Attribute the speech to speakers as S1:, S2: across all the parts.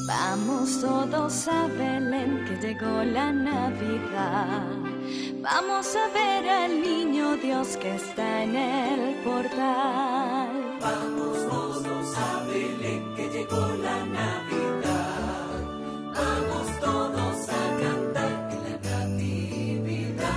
S1: Vamos todos a Belén, que llegó la Navidad. Vamos a ver al niño Dios que está en el portal.
S2: Vamos todos a Belén, que llegó la Navidad. Vamos todos a cantar en la Natividad.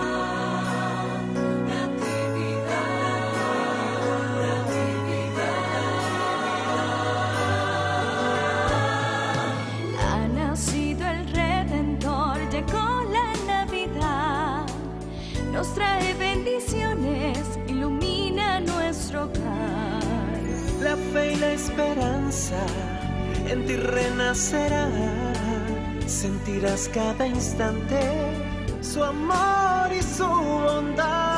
S1: Ha nacido el Redentor, llegó la Navidad. Nos trae bendiciones, ilumina nuestro hogar.
S3: La fe y la esperanza en ti renacerá. Sentirás cada instante su amor y su bondad.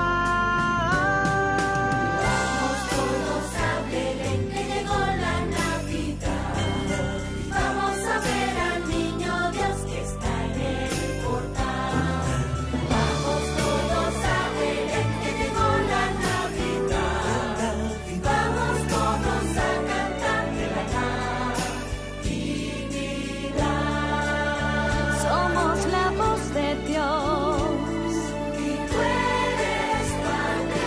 S2: Vamos todos a Belén, que llegó la Navidad. Vamos a ver al niño Dios que está en el portal. Vamos todos a Belén, que llegó la Navidad. Vamos todos a cantar de la Natividad.
S1: Somos la voz de Dios.
S2: Y tú eres parte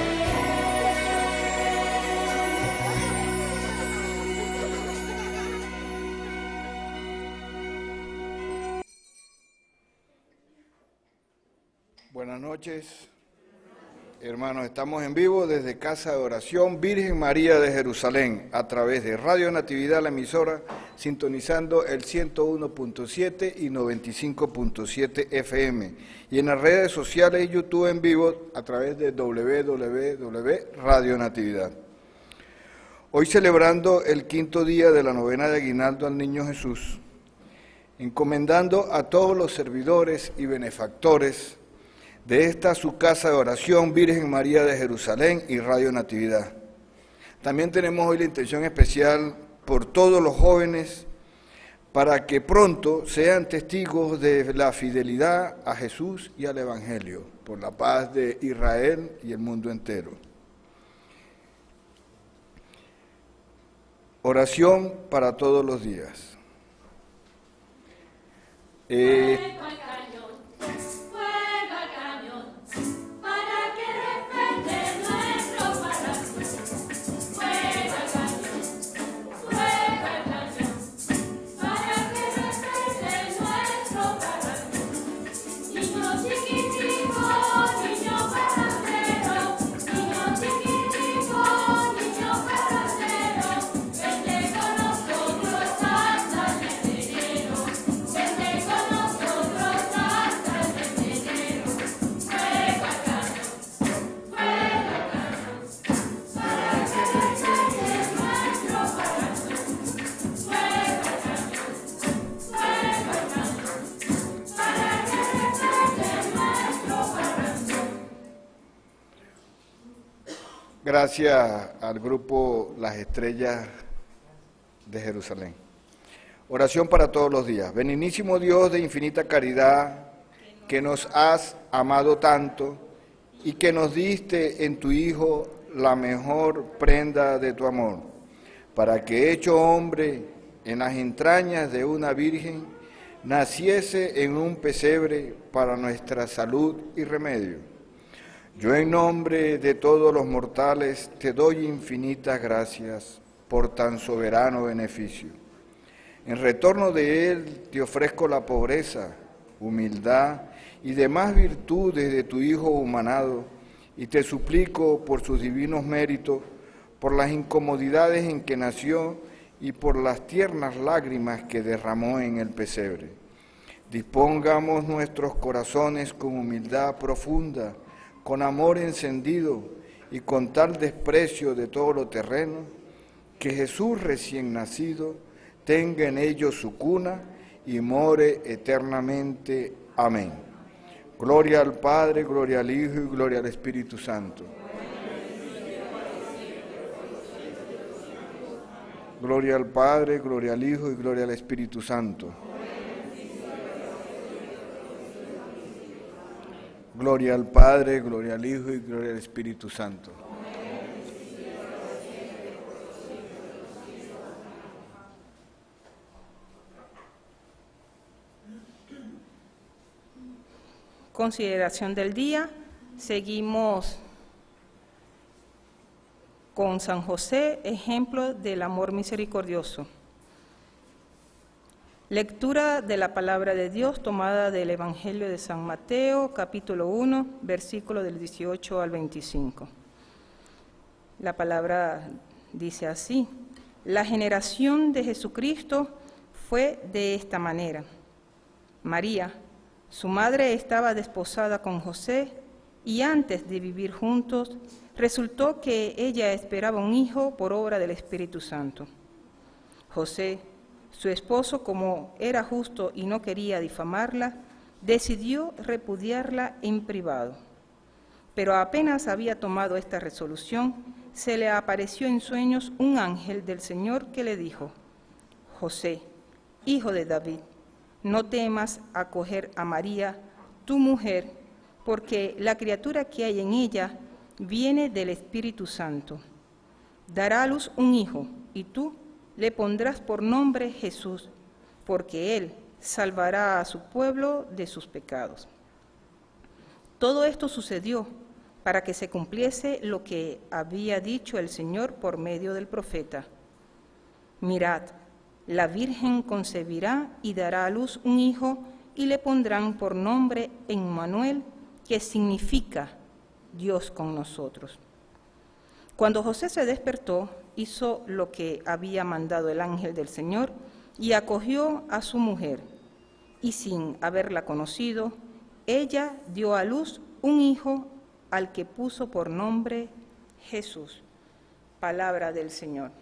S4: Buenas noches, hermanos. Estamos en vivo desde Casa de Oración Virgen María de Jerusalén, a través de Radio Natividad, la emisora, sintonizando el 101.7 y 95.7 FM, y en las redes sociales y YouTube en vivo a través de www.radio Natividad. Hoy celebrando el 5º día de la novena de Aguinaldo al Niño Jesús, encomendando a todos los servidores y benefactores de esta su Casa de Oración Virgen María de Jerusalén y Radio Natividad. También tenemos hoy la intención especial por todos los jóvenes para que pronto sean testigos de la fidelidad a Jesús y al Evangelio, por la paz de Israel y el mundo entero. Oración para todos los días. Gracias al grupo Las Estrellas de Jerusalén. Oración para todos los días. Benignísimo Dios de infinita caridad, que nos has amado tanto y que nos diste en tu Hijo la mejor prenda de tu amor, para que hecho hombre en las entrañas de una virgen, naciese en un pesebre para nuestra salud y remedio. Yo en nombre de todos los mortales te doy infinitas gracias por tan soberano beneficio. En retorno de él te ofrezco la pobreza, humildad y demás virtudes de tu Hijo humanado, y te suplico por sus divinos méritos, por las incomodidades en que nació y por las tiernas lágrimas que derramó en el pesebre. Dispongamos nuestros corazones con humildad profunda, con amor encendido y con tal desprecio de todo lo terreno, que Jesús recién nacido tenga en ellos su cuna y more eternamente. Amén. Gloria al Padre, gloria al Hijo y gloria al Espíritu Santo. Gloria al Padre, gloria al Hijo y gloria al Espíritu Santo. Gloria al Padre, gloria al Hijo y gloria al Espíritu Santo.
S5: Consideración del día. Seguimos con San José, ejemplo del amor misericordioso. Lectura de la palabra de Dios tomada del Evangelio de San Mateo, capítulo 1, versículo del 18 al 25. La palabra dice así: la generación de Jesucristo fue de esta manera. María, su madre, estaba desposada con José y antes de vivir juntos, resultó que ella esperaba un hijo por obra del Espíritu Santo. José, su esposo, como era justo y no quería difamarla, decidió repudiarla en privado. Pero apenas había tomado esta resolución, se le apareció en sueños un ángel del Señor que le dijo: José, hijo de David, no temas acoger a María, tu mujer, porque la criatura que hay en ella viene del Espíritu Santo. Dará a luz un hijo, y tú le pondrás por nombre Jesús, porque él salvará a su pueblo de sus pecados. Todo esto sucedió para que se cumpliese lo que había dicho el Señor por medio del profeta. Mirad, la Virgen concebirá y dará a luz un hijo, y le pondrán por nombre Emmanuel, que significa Dios con nosotros. Cuando José se despertó, hizo lo que había mandado el ángel del Señor y acogió a su mujer, y sin haberla conocido, ella dio a luz un hijo al que puso por nombre Jesús. Palabra del Señor.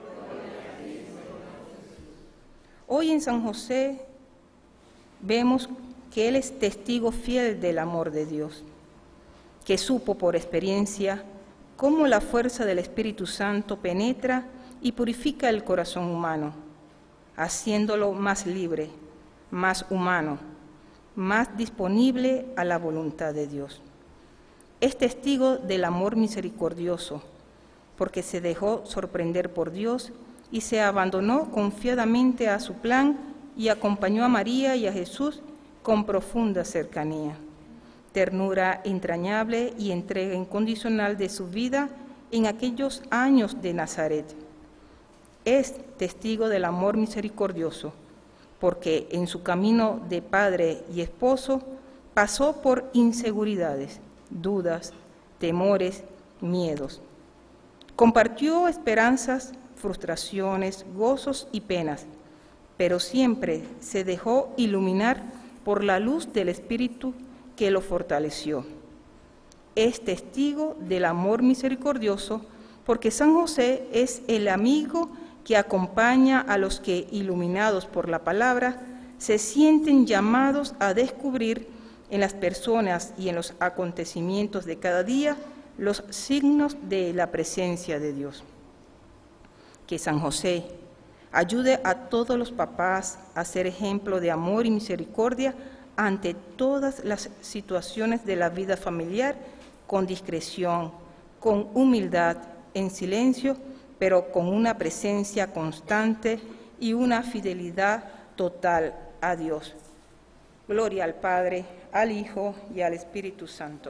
S5: Hoy en San José vemos que él es testigo fiel del amor de Dios, que supo por experiencia cómo la fuerza del Espíritu Santo penetra y purifica el corazón humano, haciéndolo más libre, más humano, más disponible a la voluntad de Dios. Es testigo del amor misericordioso, porque se dejó sorprender por Dios y se abandonó confiadamente a su plan y acompañó a María y a Jesús con profunda cercanía, ternura entrañable y entrega incondicional de su vida en aquellos años de Nazaret. Es testigo del amor misericordioso, porque en su camino de padre y esposo pasó por inseguridades, dudas, temores, miedos. Compartió esperanzas, frustraciones, gozos y penas, pero siempre se dejó iluminar por la luz del Espíritu que lo fortaleció. Es testigo del amor misericordioso porque San José es el amigo que acompaña a los que, iluminados por la palabra, se sienten llamados a descubrir en las personas y en los acontecimientos de cada día los signos de la presencia de Dios. Que San José ayude a todos los papás a ser ejemplo de amor y misericordia ante todas las situaciones de la vida familiar, con discreción, con humildad, en silencio, pero con una presencia constante y una fidelidad total a Dios. Gloria al Padre, al Hijo y al Espíritu Santo.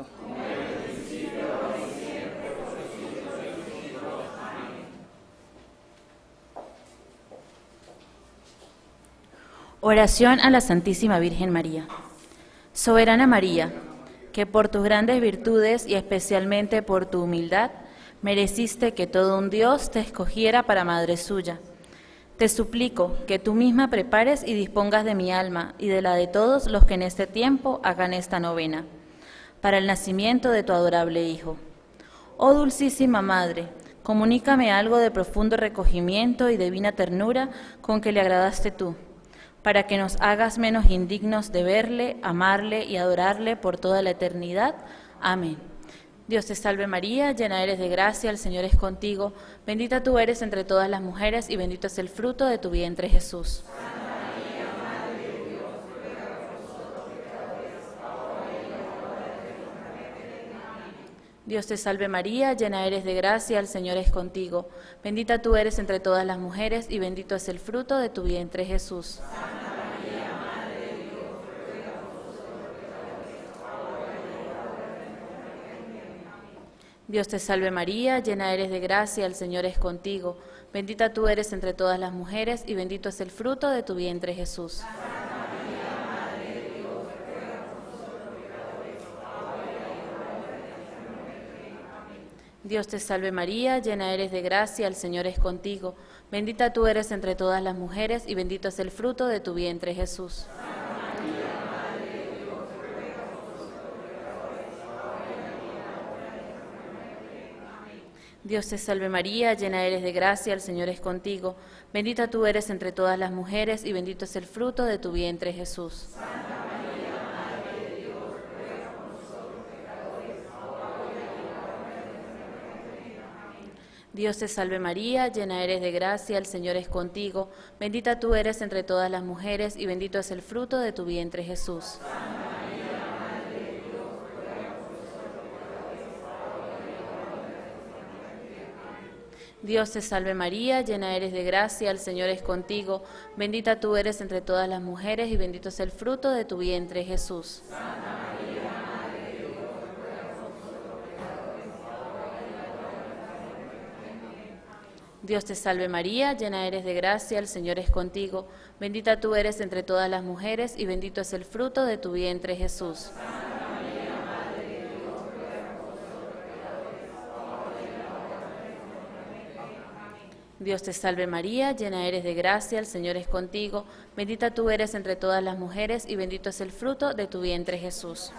S6: Oración a la Santísima Virgen María. Soberana María, que por tus grandes virtudes y especialmente por tu humildad, mereciste que todo un Dios te escogiera para madre suya. Te suplico que tú misma prepares y dispongas de mi alma y de la de todos los que en este tiempo hagan esta novena, para el nacimiento de tu adorable Hijo. Oh Dulcísima Madre, comunícame algo de profundo recogimiento y divina ternura con que le agradaste tú, para que nos hagas menos indignos de verle, amarle y adorarle por toda la eternidad. Amén. Dios te salve María, llena eres de gracia, el Señor es contigo, bendita tú eres entre todas las mujeres y bendito es el fruto de tu vientre Jesús.
S2: Santa María, Madre de Dios, ruega por nosotros pecadores, ahora y en la hora de nuestra muerte. Amén.
S6: Dios te salve María, llena eres de gracia, el Señor es contigo, bendita tú eres entre todas las mujeres y bendito es el fruto de tu vientre Jesús.
S2: Santa María, Madre de Dios, ruega por nosotros pecadores, ahora
S6: Dios te salve María, llena eres de gracia, el Señor es contigo. Bendita tú eres entre todas las mujeres y bendito es el fruto de tu vientre Jesús. Dios te salve María, llena eres de gracia, el Señor es contigo. Bendita tú eres entre todas las mujeres y bendito es el fruto de tu vientre Jesús. Dios te salve María, llena eres de gracia, el Señor es contigo. Bendita tú eres entre todas las mujeres y bendito es el fruto de tu vientre Jesús. Dios te salve María, llena eres de gracia, el Señor es contigo. Bendita tú eres entre todas las mujeres y bendito es el fruto de tu vientre Jesús. Dios te salve María, llena eres de gracia, el Señor es contigo. Bendita tú eres entre todas las mujeres y bendito es el fruto de tu vientre Jesús. Dios te salve María, llena eres de gracia, el Señor es contigo. Bendita tú eres entre todas las mujeres y bendito es el fruto de tu vientre Jesús. Dios te salve María, llena eres de gracia, el Señor es contigo. Bendita tú eres entre todas las mujeres y bendito es el fruto de tu vientre Jesús.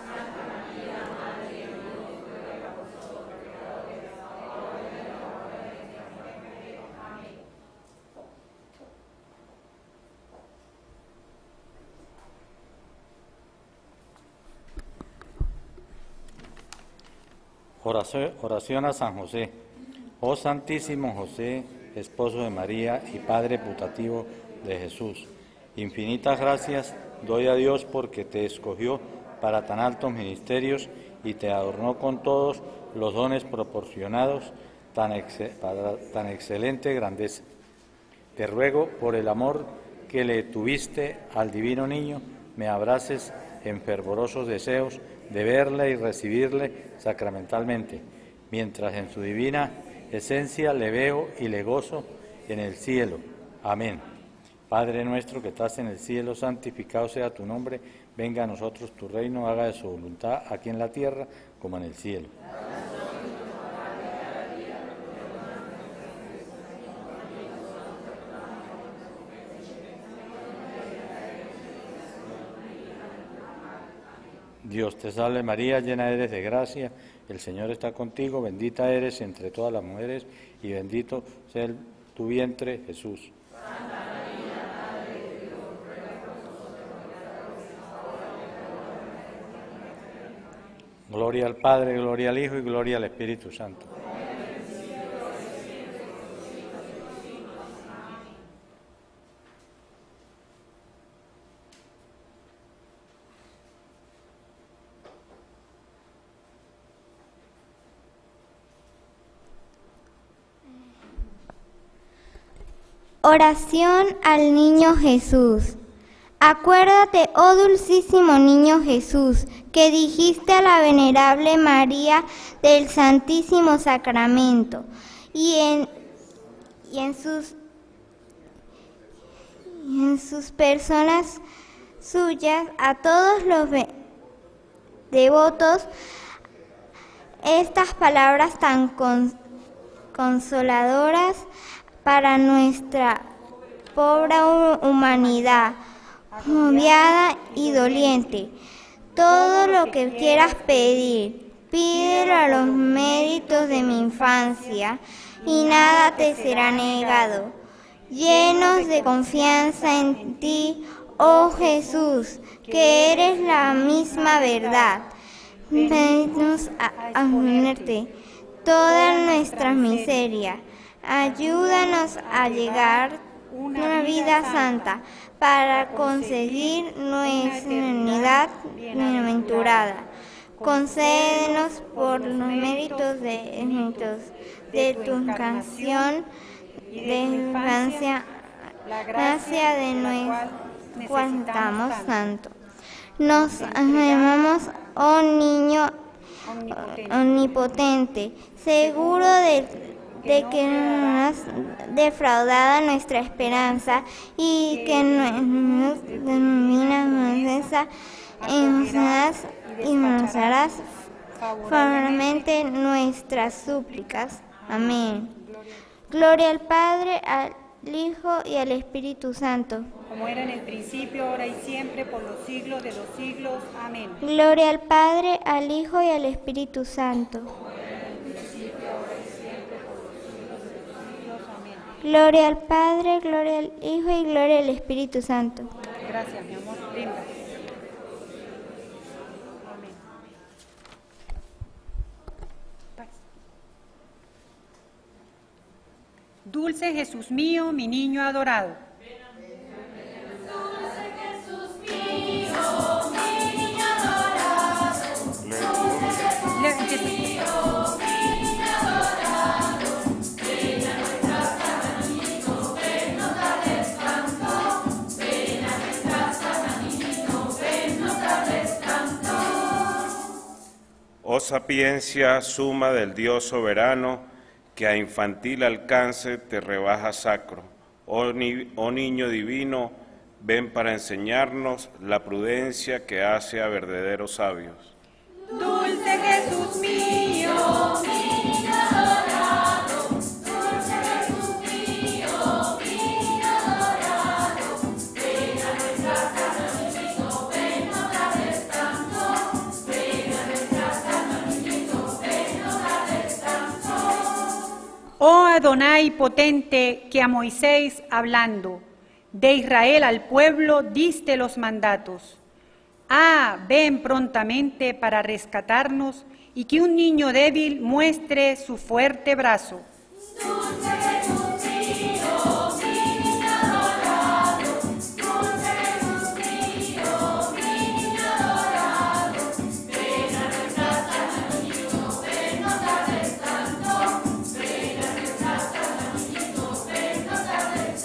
S7: Oración a San José. Oh Santísimo José, esposo de María y Padre putativo de Jesús, infinitas gracias doy a Dios porque te escogió para tan altos ministerios y te adornó con todos los dones proporcionados para tan excelente grandeza. Te ruego, por el amor que le tuviste al divino niño, me abraces en fervorosos deseos de verle y recibirle sacramentalmente, mientras en su divina esencia le veo y le gozo en el cielo. Amén. Padre nuestro que estás en el cielo, santificado sea tu nombre, venga a nosotros tu reino, haga de su voluntad aquí en la tierra como en el cielo. Dios te salve María, llena eres de gracia, el Señor está contigo, bendita eres entre todas las mujeres y bendito sea tu vientre Jesús. Santa María, Madre de Dios, ruega por nosotros pecadores, ahora y en la hora de nuestra muerte. Gloria al Padre, gloria al Hijo y gloria al Espíritu Santo.
S8: Oración al Niño Jesús. Acuérdate, oh dulcísimo Niño Jesús, que dijiste a la venerable María del Santísimo Sacramento, y en sus personas suyas, a todos los devotos, estas palabras tan consoladoras para nuestra pobre humanidad, agobiada y doliente. Todo lo que quieras pedir, pídelo a los méritos de mi infancia, y nada te será negado. Llenos de confianza en ti, oh Jesús, que eres la misma verdad, vennos a unirte todas nuestras miserias. Ayúdanos a llegar una vida santa para conseguir nuestra unidad bienaventurada. Concédenos por los méritos de tu canción de infancia, la gracia de nuestro cual estamos santo. Nos amamos, oh niño omnipotente, seguro de que no has defraudado nuestra esperanza y que nos denominas y nos harás favorablemente nuestras súplicas. Amén. Gloria al Padre, al Hijo y al Espíritu Santo.
S9: Como era en el principio, ahora y siempre, por los siglos de los siglos. Amén.
S8: Gloria al Padre, al Hijo y al Espíritu Santo. Gloria al Padre, gloria al Hijo y gloria al Espíritu Santo.
S9: Gracias, mi amor. Linda. Amén. Paz. Dulce Jesús mío, mi niño adorado.
S2: Dulce Jesús mío, mi niño adorado. Dulce Jesús mío, mi niño adorado. Ven a nuestras casas, niñito, ven, nos darles canto. Ven a nuestras casas, niñito, ven, nos darles canto.
S10: Oh sapiencia suma del Dios soberano, que a infantil alcance te rebaja sacro. Oh niño divino, ven para enseñarnos la prudencia que hace a verdaderos sabios.
S9: Dulce Jesús mío,
S2: Mi niño adorado, dulce Jesús mío, mi niño adorado. Ven a nuestras casas, niñito, ven, nos darles canto. Ven a nuestras casas, niñito, ven, nos darles canto.
S9: oh Adonai potente, que a Moisés hablando, de Israel al pueblo diste los mandatos. Ven prontamente para rescatarnos y que un niño débil muestre su fuerte brazo.
S2: Dulce Jesús mío, mi niño adorado. Dulce Jesús mío, mi niño adorado. Ven a nuestras casas, niñito, ven, nos darles canto. Ven a nuestras casas, niñito, ven, nos darles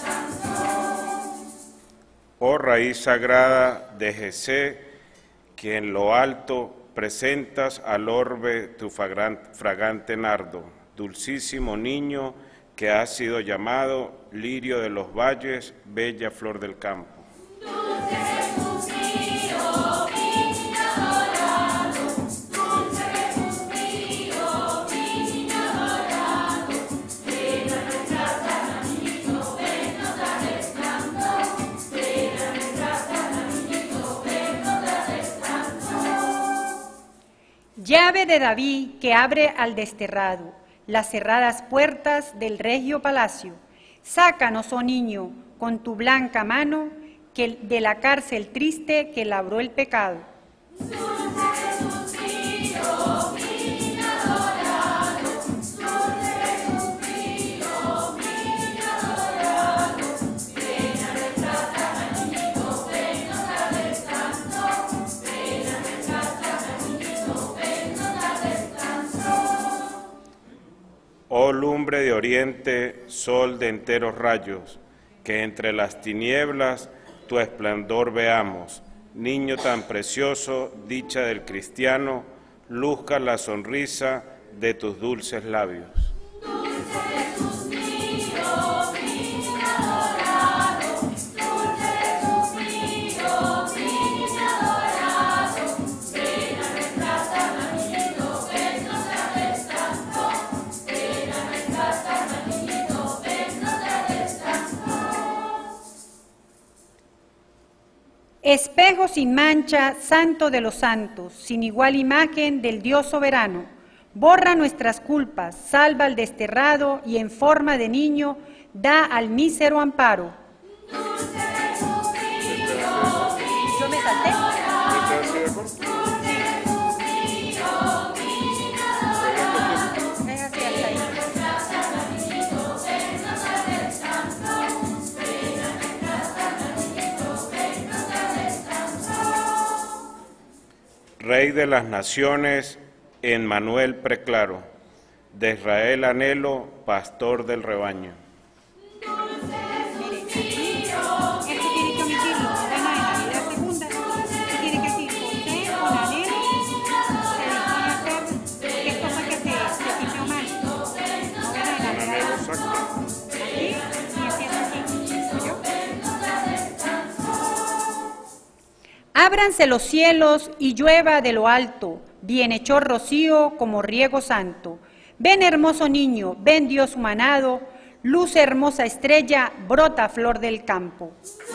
S2: canto.
S10: Oh raíz sagrada de Jesé, que en lo alto presentas al orbe tu fragante nardo, dulcísimo niño que has sido llamado lirio de los valles, bella flor del campo.
S2: Dulce Jesús mío, mi niño adorado. Dulce Jesús mío, mi niño adorado. Ven a nuestras casas, niñito, ven, nos darles canto. Ven a nuestras casas, niñito, ven, nos darles canto.
S9: Llave de David que abre al desterrado las cerradas puertas del regio palacio. Sácanos, oh niño, con tu blanca mano, que de la cárcel triste que labró el pecado.
S2: Dulce Jesús mío, mi niño adorado. Dulce Jesús mío, mi niño adorado. Ven a nuestras casas, niñito, ven, nos darles canto. Ven a nuestras casas, niñito, ven, nos darles canto.
S10: Oh lumbre de oriente, sol de enteros rayos, que entre las tinieblas tu esplendor veamos. Niño tan precioso, dicha del cristiano, luzca la sonrisa de tus dulces labios.
S2: Dulce Jesús mío, mi niño adorado. Dulce Jesús mío, mi niño adorado. Ven a nuestras casas, niñito, ven, nos darles canto. Ven a nuestras casas, niñito, ven, nos darles canto.
S9: Espejo sin mancha, santo de los santos, sin igual imagen del Dios soberano, borra nuestras culpas, salva al desterrado y en forma de niño da al mísero amparo.
S2: Dulce Jesús mío, mi
S9: Yo me
S2: niño
S9: salté.
S2: adorado. Dulce Jesús mío, mi niño adorado.
S9: Déjate hasta ahí.
S2: Nuestras casas, niñito, ven, nos darles canto. Ven a nuestras casas, niñito, ven, nos darles canto.
S10: Rey de las naciones, Emmanuel preclaro, de Israel anhelo, pastor del rebaño.
S2: Dulce Jesús mío,
S9: Esto tiene que omitirlo, Ana, en la vida segunda. Se tiene que decir, José con anhelo, se dispone a hacer Ábranse los cielos y llueva de lo alto, bienhechor rocío como riego santo. Ven hermoso niño, ven Dios humanado, luz hermosa estrella, brota flor del campo.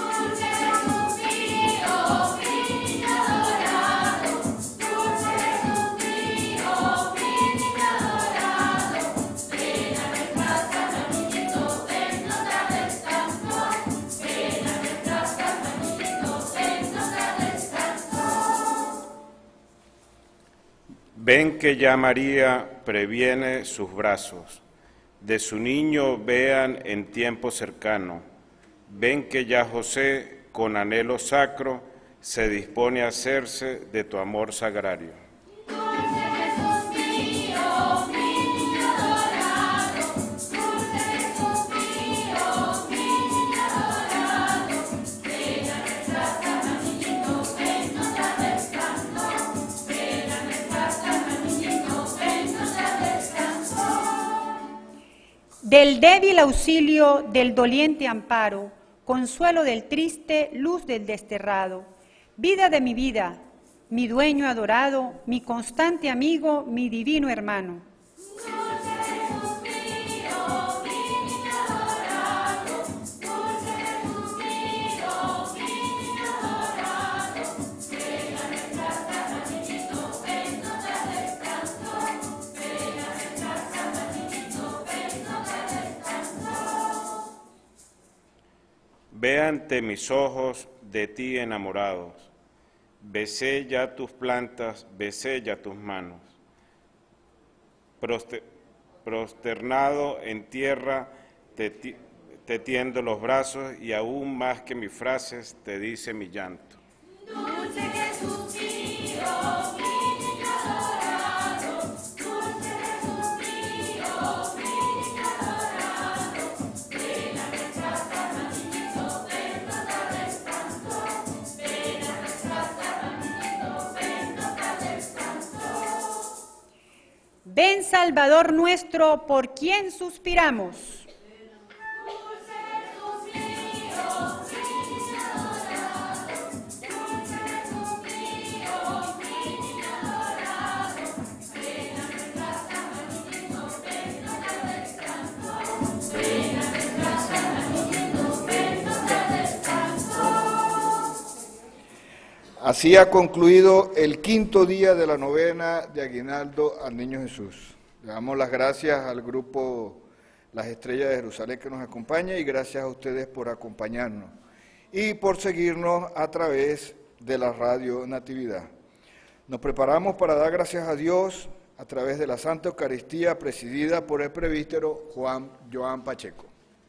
S10: Ven que ya María previene sus brazos, de su niño vean en tiempo cercano. Ven que ya José, con anhelo sacro, se dispone a hacerse de tu amor sagrario.
S9: Del débil auxilio, del doliente amparo, consuelo del triste, luz del desterrado, vida de mi vida, mi dueño adorado, mi constante amigo, mi divino hermano.
S10: Ve ante mis ojos de ti enamorados, besé ya tus plantas, besé ya tus manos. Prosternado en tierra te tiendo los brazos y aún más que mis frases te dice mi llanto.
S2: Dulce Jesús mío, mi niño adorado, dulce Jesús mío, mi niño adorado, ven a rescatar a mi niño, ven no tardes tanto, ven a rescatar a mi niño, ven no tardes tanto.
S9: Ven Salvador nuestro, por quien suspiramos.
S4: Así ha concluido el quinto día de la novena de Aguinaldo al Niño Jesús. Le damos las gracias al grupo Las Estrellas de Jerusalén que nos acompaña y gracias a ustedes por acompañarnos y por seguirnos a través de la Radio Natividad. Nos preparamos para dar gracias a Dios a través de la Santa Eucaristía presidida por el presbítero Juan Joan Pacheco.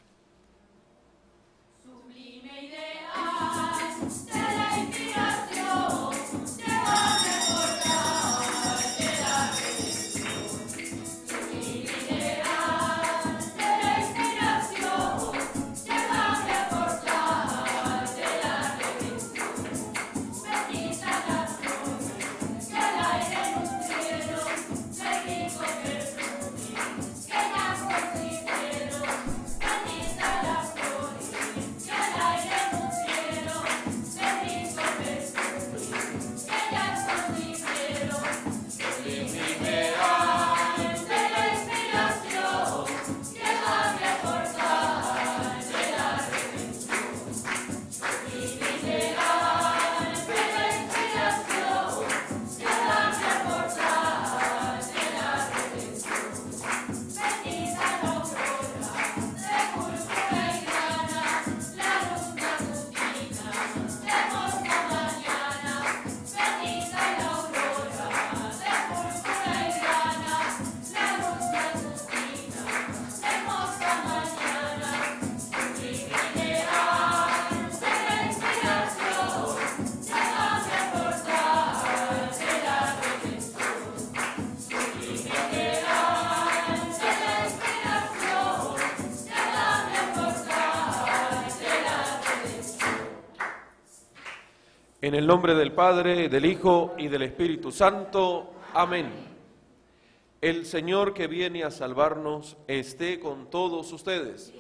S11: En el nombre del Padre, del Hijo y del Espíritu Santo. Amén. El Señor que viene a salvarnos esté con todos ustedes.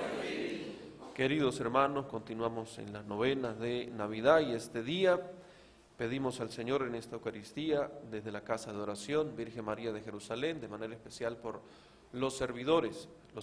S11: Queridos hermanos, continuamos en las novenas de Navidad y este día Pedimos al Señor en esta Eucaristía, desde la Casa de Oración, Virgen María de Jerusalén, de manera especial por los servidores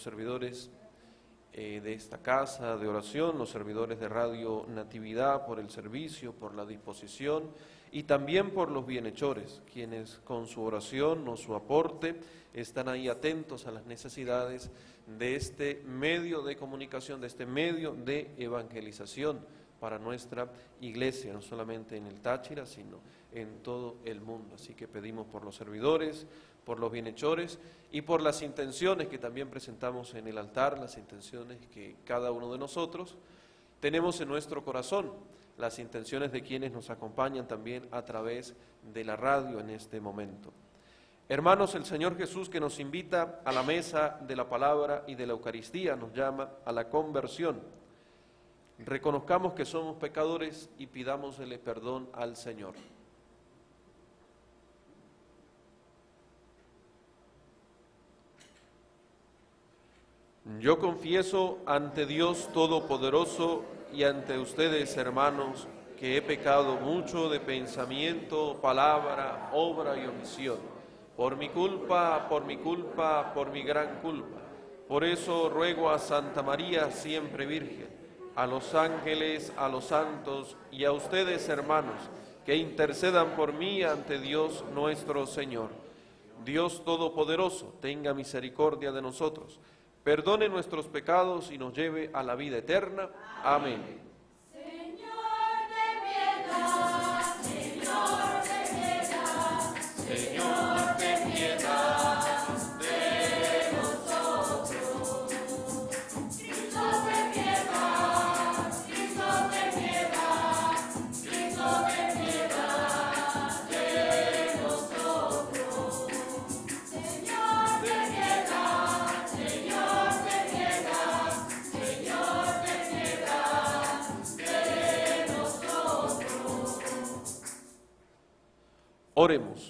S11: de esta casa de oración, los servidores de Radio Natividad, por el servicio, por la disposición, y también por los bienhechores, quienes con su oración o su aporte están ahí atentos a las necesidades de este medio de comunicación, de este medio de evangelización para nuestra iglesia, no solamente en el Táchira, sino en todo el mundo. Así que pedimos por los servidores, por los bienhechores y por las intenciones que también presentamos en el altar, las intenciones que cada uno de nosotros tenemos en nuestro corazón, las intenciones de quienes nos acompañan también a través de la radio en este momento. Hermanos, el Señor Jesús, que nos invita a la mesa de la palabra y de la Eucaristía, nos llama a la conversión. Reconozcamos que somos pecadores y pidámosle perdón al Señor. Yo confieso ante Dios Todopoderoso y ante ustedes, hermanos, que he pecado mucho de pensamiento, palabra, obra y omisión, por mi culpa, por mi gran culpa. Por eso ruego a Santa María, siempre Virgen, a los ángeles, a los santos y a ustedes, hermanos, que intercedan por mí ante Dios nuestro Señor. Dios Todopoderoso, tenga misericordia de nosotros, perdone nuestros pecados y nos lleve a la vida eterna. Amén. Oremos.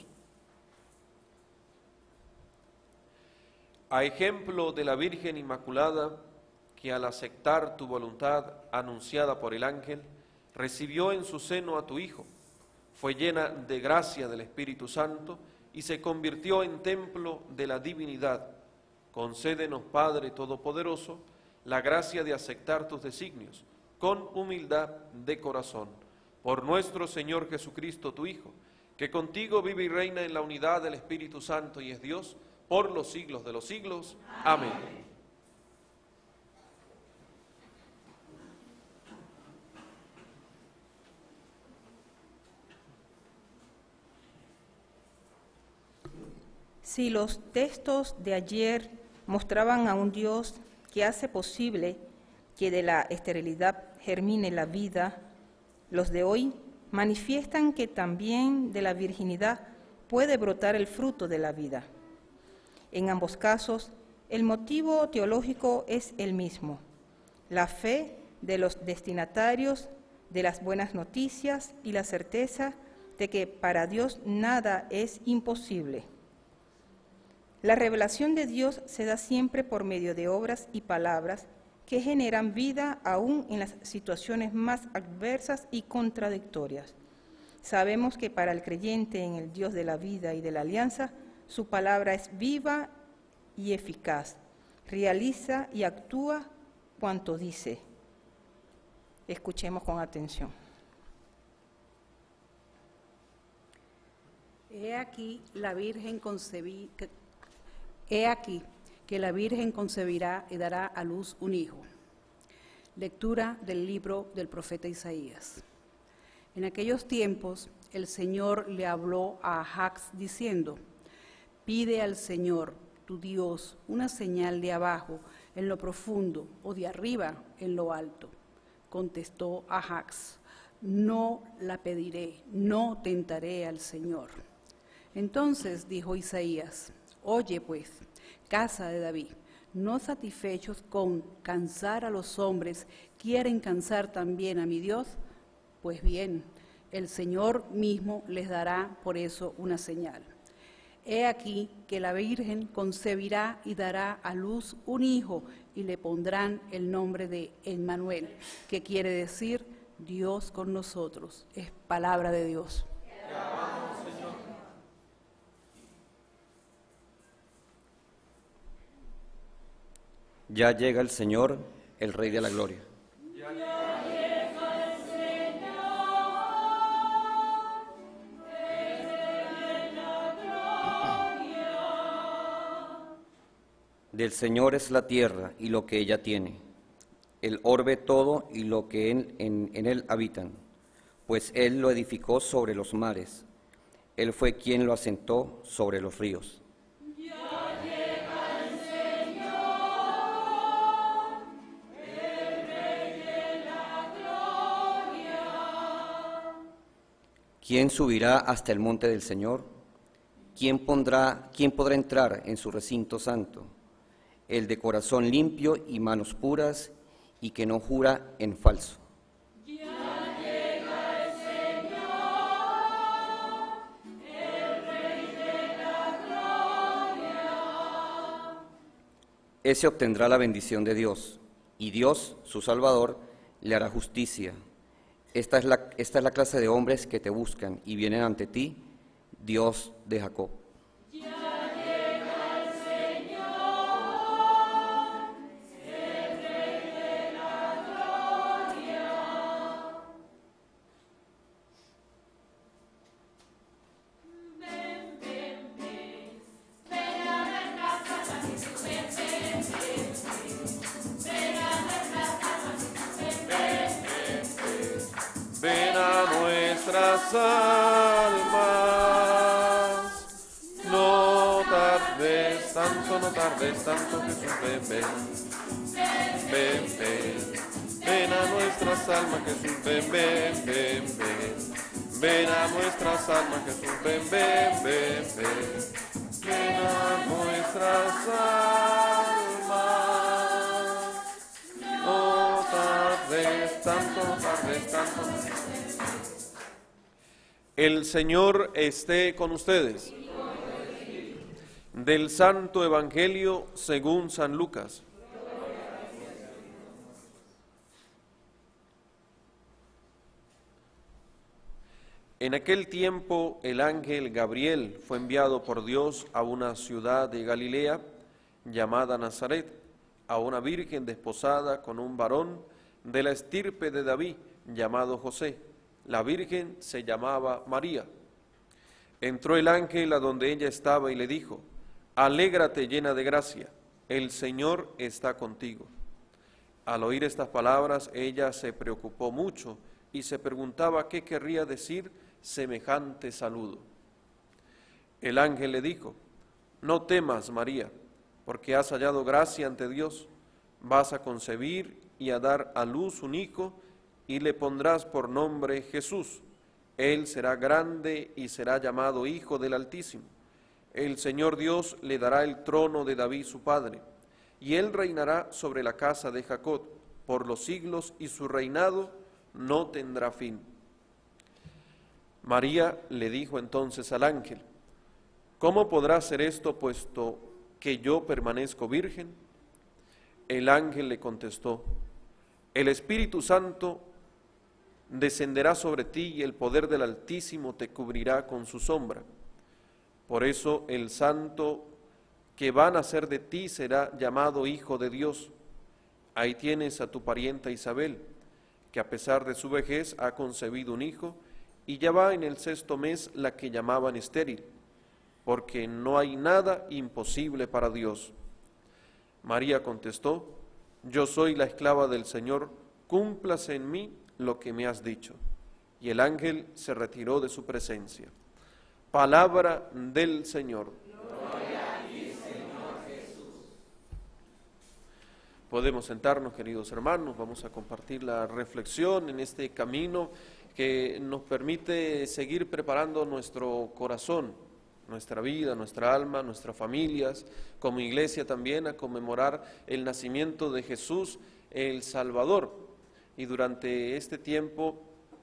S11: A ejemplo de la Virgen Inmaculada, que al aceptar tu voluntad anunciada por el ángel, recibió en su seno a tu Hijo, fue llena de gracia del Espíritu Santo y se convirtió en templo de la divinidad. Concédenos, Padre Todopoderoso, la gracia de aceptar tus designios con humildad de corazón. Por nuestro Señor Jesucristo, tu Hijo, que contigo vive y reina en la unidad del Espíritu Santo y es Dios, por los siglos de los siglos. Amén.
S5: Si los textos de ayer mostraban a un Dios que hace posible que de la esterilidad germine la vida, los de hoy manifiestan que también de la virginidad puede brotar el fruto de la vida. En ambos casos, el motivo teológico es el mismo: la fe de los destinatarios de las buenas noticias y la certeza de que para Dios nada es imposible. La revelación de Dios se da siempre por medio de obras y palabras que generan vida aún en las situaciones más adversas y contradictorias. Sabemos que para el creyente en el Dios de la vida y de la alianza, su palabra es viva y eficaz, realiza y actúa cuanto dice. Escuchemos con atención.
S12: He aquí que la Virgen concebirá y dará a luz un hijo. Lectura del libro del profeta Isaías. En aquellos tiempos el Señor le habló a Ahax diciendo: pide al Señor, tu Dios, una señal de abajo en lo profundo o de arriba en lo alto. Contestó Ahax: no la pediré, no tentaré al Señor. Entonces dijo Isaías: oye pues, casa de David, no satisfechos con cansar a los hombres, ¿quieren cansar también a mi Dios? Pues bien, el Señor mismo les dará por eso una señal. He aquí que la Virgen concebirá y dará a luz un hijo y le pondrán el nombre de Emmanuel, que quiere decir Dios con nosotros. Es palabra de Dios.
S13: Ya llega el Señor, el Rey de la Gloria. Del Señor es la tierra y lo que ella tiene, el orbe todo y lo que en él habitan, pues Él lo edificó sobre los mares, Él fue quien lo asentó sobre los ríos.
S2: Ya llega el Señor, el Rey de la Gloria.
S13: ¿Quién subirá hasta el monte del Señor? ¿Quién podrá entrar en su recinto santo? El de corazón limpio y manos puras, y que no jura en falso.
S2: Ya llega el Señor, el Rey de la Gloria.
S13: Ese obtendrá la bendición de Dios, y Dios, su Salvador, le hará justicia. Esta es la clase de hombres que te buscan y vienen ante ti, Dios de Jacob.
S11: Ven a nuestras almas, no tardes tanto, Jesús, ven, ven, ven, ven, ven a nuestras almas, Jesús, ven, ven, ven, ven, ven a nuestras almas, Jesús, ven, ven, ven, ven, ven a nuestras almas, no tardes tanto. El Señor esté con ustedes. Del Santo Evangelio según San Lucas. En aquel tiempo el ángel Gabriel fue enviado por Dios a una ciudad de Galilea llamada Nazaret, a una virgen desposada con un varón de la estirpe de David, llamado José. La virgen se llamaba María. Entró el ángel a donde ella estaba y le dijo: Alégrate, llena de gracia, el Señor está contigo. Al oír estas palabras, ella se preocupó mucho y se preguntaba qué querría decir semejante saludo. El ángel le dijo: No temas, María, porque has hallado gracia ante Dios. Vas a concebir y a dar a luz un hijo, y le pondrás por nombre Jesús. Él será grande y será llamado Hijo del Altísimo. El Señor Dios le dará el trono de David su padre, y él reinará sobre la casa de Jacob por los siglos, y su reinado no tendrá fin. María le dijo entonces al ángel: ¿Cómo podrá ser esto, puesto que yo permanezco virgen? El ángel le contestó: El Espíritu Santo descenderá sobre ti y el poder del Altísimo te cubrirá con su sombra. Por eso el santo que va a nacer de ti será llamado Hijo de Dios. Ahí tienes a tu parienta Isabel, que a pesar de su vejez ha concebido un hijo, y ya va en el 6º mes la que llamaban estéril, porque no hay nada imposible para Dios. María contestó: Yo soy la esclava del Señor, cúmplase en mí lo que me has dicho. Y el ángel se retiró de su presencia. Palabra del Señor.
S2: Gloria a ti, Señor Jesús.
S11: Podemos sentarnos, queridos hermanos, vamos a compartir la reflexión en este camino que nos permite seguir preparando nuestro corazón, nuestra vida, nuestra alma, nuestras familias, como iglesia también, a conmemorar el nacimiento de Jesús, el Salvador. Y durante este tiempo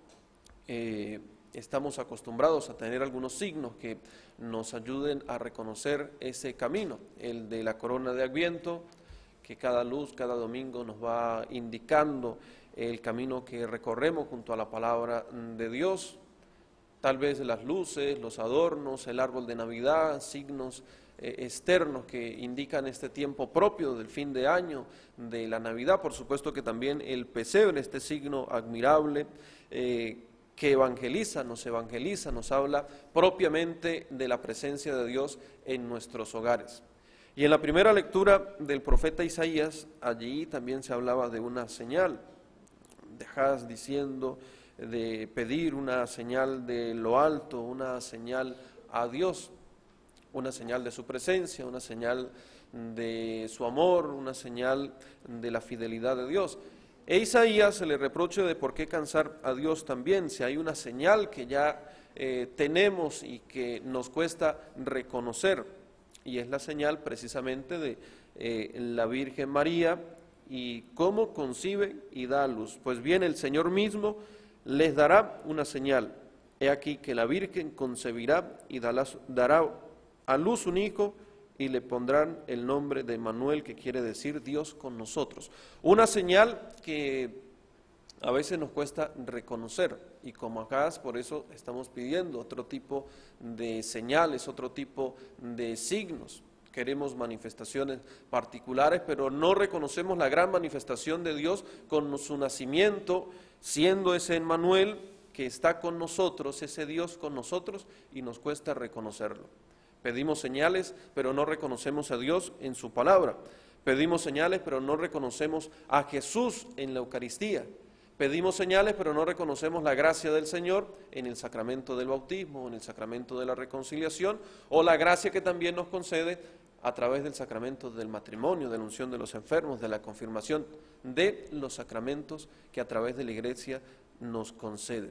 S11: estamos acostumbrados a tener algunos signos que nos ayuden a reconocer ese camino, el de la corona de Adviento, que cada luz, cada domingo nos va indicando el camino que recorremos junto a la palabra de Dios. Tal vez las luces, los adornos, el árbol de Navidad, signos externos que indican este tiempo propio del fin de año, de la Navidad. Por supuesto que también el pesebre, este signo admirable que evangeliza, nos habla propiamente de la presencia de Dios en nuestros hogares. Y en la primera lectura del profeta Isaías, allí también se hablaba de una señal, dejás diciendo de pedir una señal de lo alto, una señal a Dios, una señal de su presencia, una señal de su amor, una señal de la fidelidad de Dios. E Isaías se le reprocha de por qué cansar a Dios también, si hay una señal que ya tenemos y que nos cuesta reconocer, y es la señal precisamente de la Virgen María y cómo concibe y da a luz. Pues bien, el Señor mismo les dará una señal. He aquí que la Virgen concebirá y dará a luz un hijo y le pondrán el nombre de Emmanuel, que quiere decir Dios con nosotros. Una señal que a veces nos cuesta reconocer, y como acá por eso estamos pidiendo otro tipo de señales, otro tipo de signos. Queremos manifestaciones particulares, pero no reconocemos la gran manifestación de Dios con su nacimiento, siendo ese Emmanuel que está con nosotros, ese Dios con nosotros, y nos cuesta reconocerlo. Pedimos señales, pero no reconocemos a Dios en su palabra. Pedimos señales, pero no reconocemos a Jesús en la Eucaristía. Pedimos señales, pero no reconocemos la gracia del Señor en el sacramento del bautismo, en el sacramento de la reconciliación, o la gracia que también nos concede a través del sacramento del matrimonio, de la unción de los enfermos, de la confirmación, de los sacramentos que a través de la Iglesia nos concede.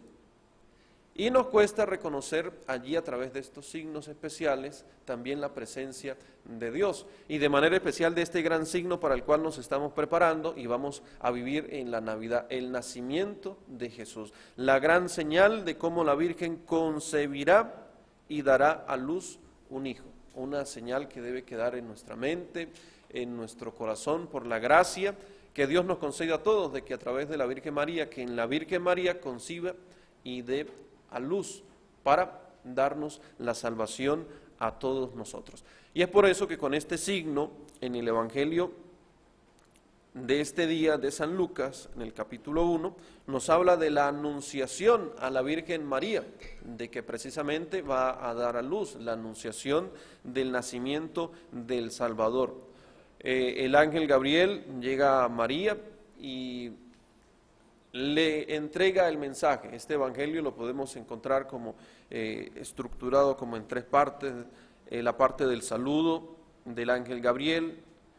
S11: Y nos cuesta reconocer allí a través de estos signos especiales también la presencia de Dios, y de manera especial de este gran signo para el cual nos estamos preparando y vamos a vivir en la Navidad, el nacimiento de Jesús, la gran señal de cómo la Virgen concebirá y dará a luz un hijo, una señal que debe quedar en nuestra mente, en nuestro corazón, por la gracia que Dios nos concede a todos, de que a través de la Virgen María, que en la Virgen María conciba y dé a luz para darnos la salvación a todos nosotros. Y es por eso que con este signo, en el Evangelio de este día de San Lucas, en el capítulo 1, nos habla de la anunciación a la Virgen María, de que precisamente va a dar a luz, la anunciación del nacimiento del Salvador. El ángel Gabriel llega a María y le entrega el mensaje. Este evangelio lo podemos encontrar como estructurado como en tres partes: la parte del saludo del ángel Gabriel,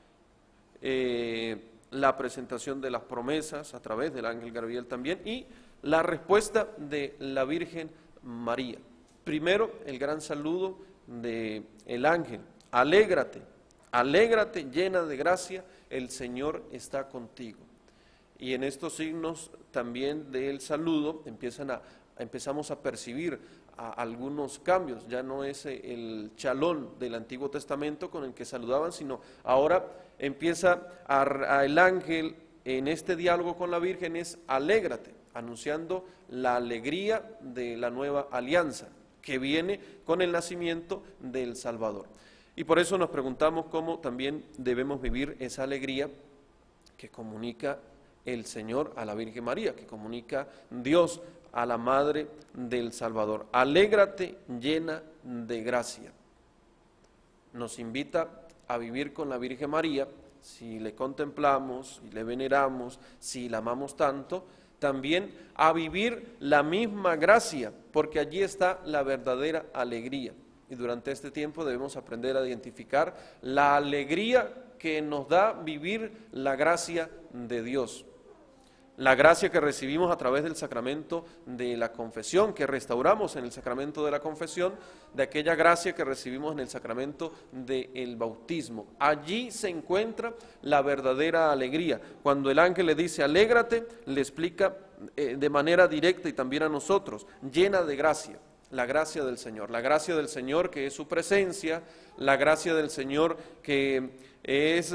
S11: la presentación de las promesas a través del ángel Gabriel también, y la respuesta de la Virgen María. Primero, el gran saludo del ángel: alégrate, alégrate llena de gracia, el Señor está contigo. Y en estos signos también del saludo empezamos a percibir algunos cambios. Ya no es el chalón del Antiguo Testamento con el que saludaban, sino ahora empieza el ángel en este diálogo con la Virgen es alégrate, anunciando la alegría de la nueva alianza que viene con el nacimiento del Salvador. Y por eso nos preguntamos cómo también debemos vivir esa alegría que comunica el Señor a la Virgen María, que comunica Dios a la Madre del Salvador. Alégrate llena de gracia. Nos invita a vivir con la Virgen María, si le contemplamos, si le veneramos, si la amamos tanto, también a vivir la misma gracia, porque allí está la verdadera alegría. Y durante este tiempo debemos aprender a identificar la alegría que nos da vivir la gracia de Dios. La gracia que recibimos a través del sacramento de la confesión, que restauramos en el sacramento de la confesión, de aquella gracia que recibimos en el sacramento del bautismo. Allí se encuentra la verdadera alegría. Cuando el ángel le dice alégrate, le explica de manera directa y también a nosotros, llena de gracia, la gracia del Señor que es su presencia, la gracia del Señor que es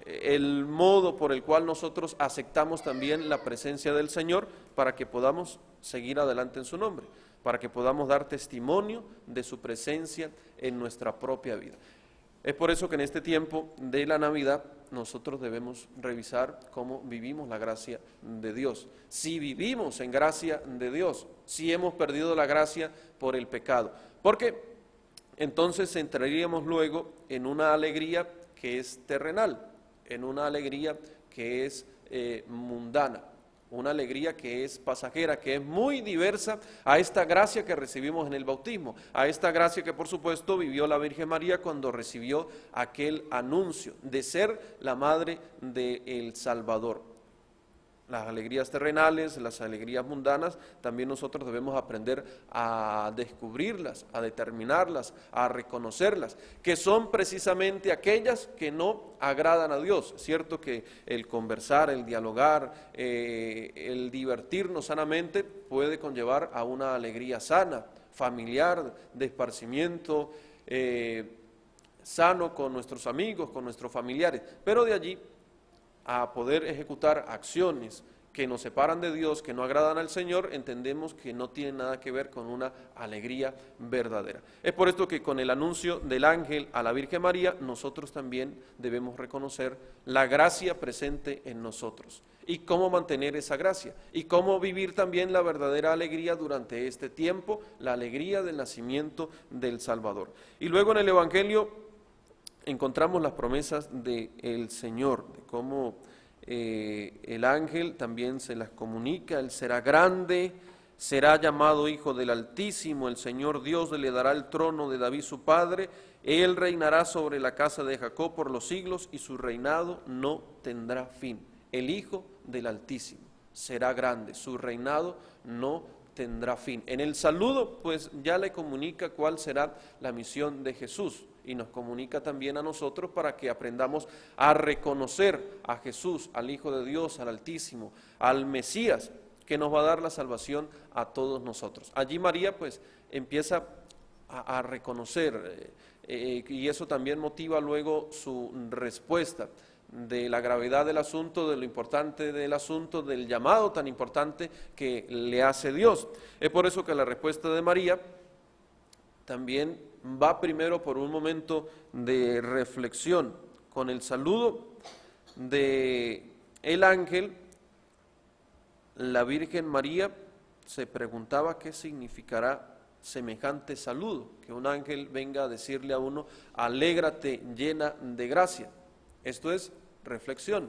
S11: el modo por el cual nosotros aceptamos también la presencia del Señor para que podamos seguir adelante en su nombre, para que podamos dar testimonio de su presencia en nuestra propia vida. Es por eso que en este tiempo de la Navidad nosotros debemos revisar cómo vivimos la gracia de Dios. Si vivimos en gracia de Dios, si hemos perdido la gracia por el pecado. Porque entonces entraríamos luego en una alegría que es terrenal, en una alegría que es mundana, una alegría que es pasajera, que es muy diversa a esta gracia que recibimos en el bautismo, a esta gracia que por supuesto vivió la Virgen María cuando recibió aquel anuncio de ser la madre del Salvador. Las alegrías terrenales, las alegrías mundanas, también nosotros debemos aprender a descubrirlas, a determinarlas, a reconocerlas, que son precisamente aquellas que no agradan a Dios. Es cierto que el conversar, el dialogar, el divertirnos sanamente puede conllevar a una alegría sana, familiar, de esparcimiento, sano con nuestros amigos, con nuestros familiares, pero de allí a poder ejecutar acciones que nos separan de Dios, que no agradan al Señor, entendemos que no tiene nada que ver con una alegría verdadera. Es por esto que con el anuncio del ángel a la Virgen María, nosotros también debemos reconocer la gracia presente en nosotros y cómo mantener esa gracia y cómo vivir también la verdadera alegría durante este tiempo, la alegría del nacimiento del Salvador. Y luego en el Evangelio encontramos las promesas del Señor, de cómo el ángel también se las comunica. Él será grande, será llamado Hijo del Altísimo, el Señor Dios le dará el trono de David su padre, él reinará sobre la casa de Jacob por los siglos y su reinado no tendrá fin. El Hijo del Altísimo será grande, su reinado no tendrá fin. En el saludo pues ya le comunica cuál será la misión de Jesús y nos comunica también a nosotros para que aprendamos a reconocer a Jesús, al Hijo de Dios, al Altísimo, al Mesías, que nos va a dar la salvación a todos nosotros. Allí María pues empieza a reconocer y eso también motiva luego su respuesta de la gravedad del asunto, de lo importante del asunto, del llamado tan importante que le hace Dios. Es por eso que la respuesta de María también va primero por un momento de reflexión. Con el saludo de el ángel, la Virgen María se preguntaba qué significará semejante saludo, que un ángel venga a decirle a uno, alégrate llena de gracia. Esto es reflexión,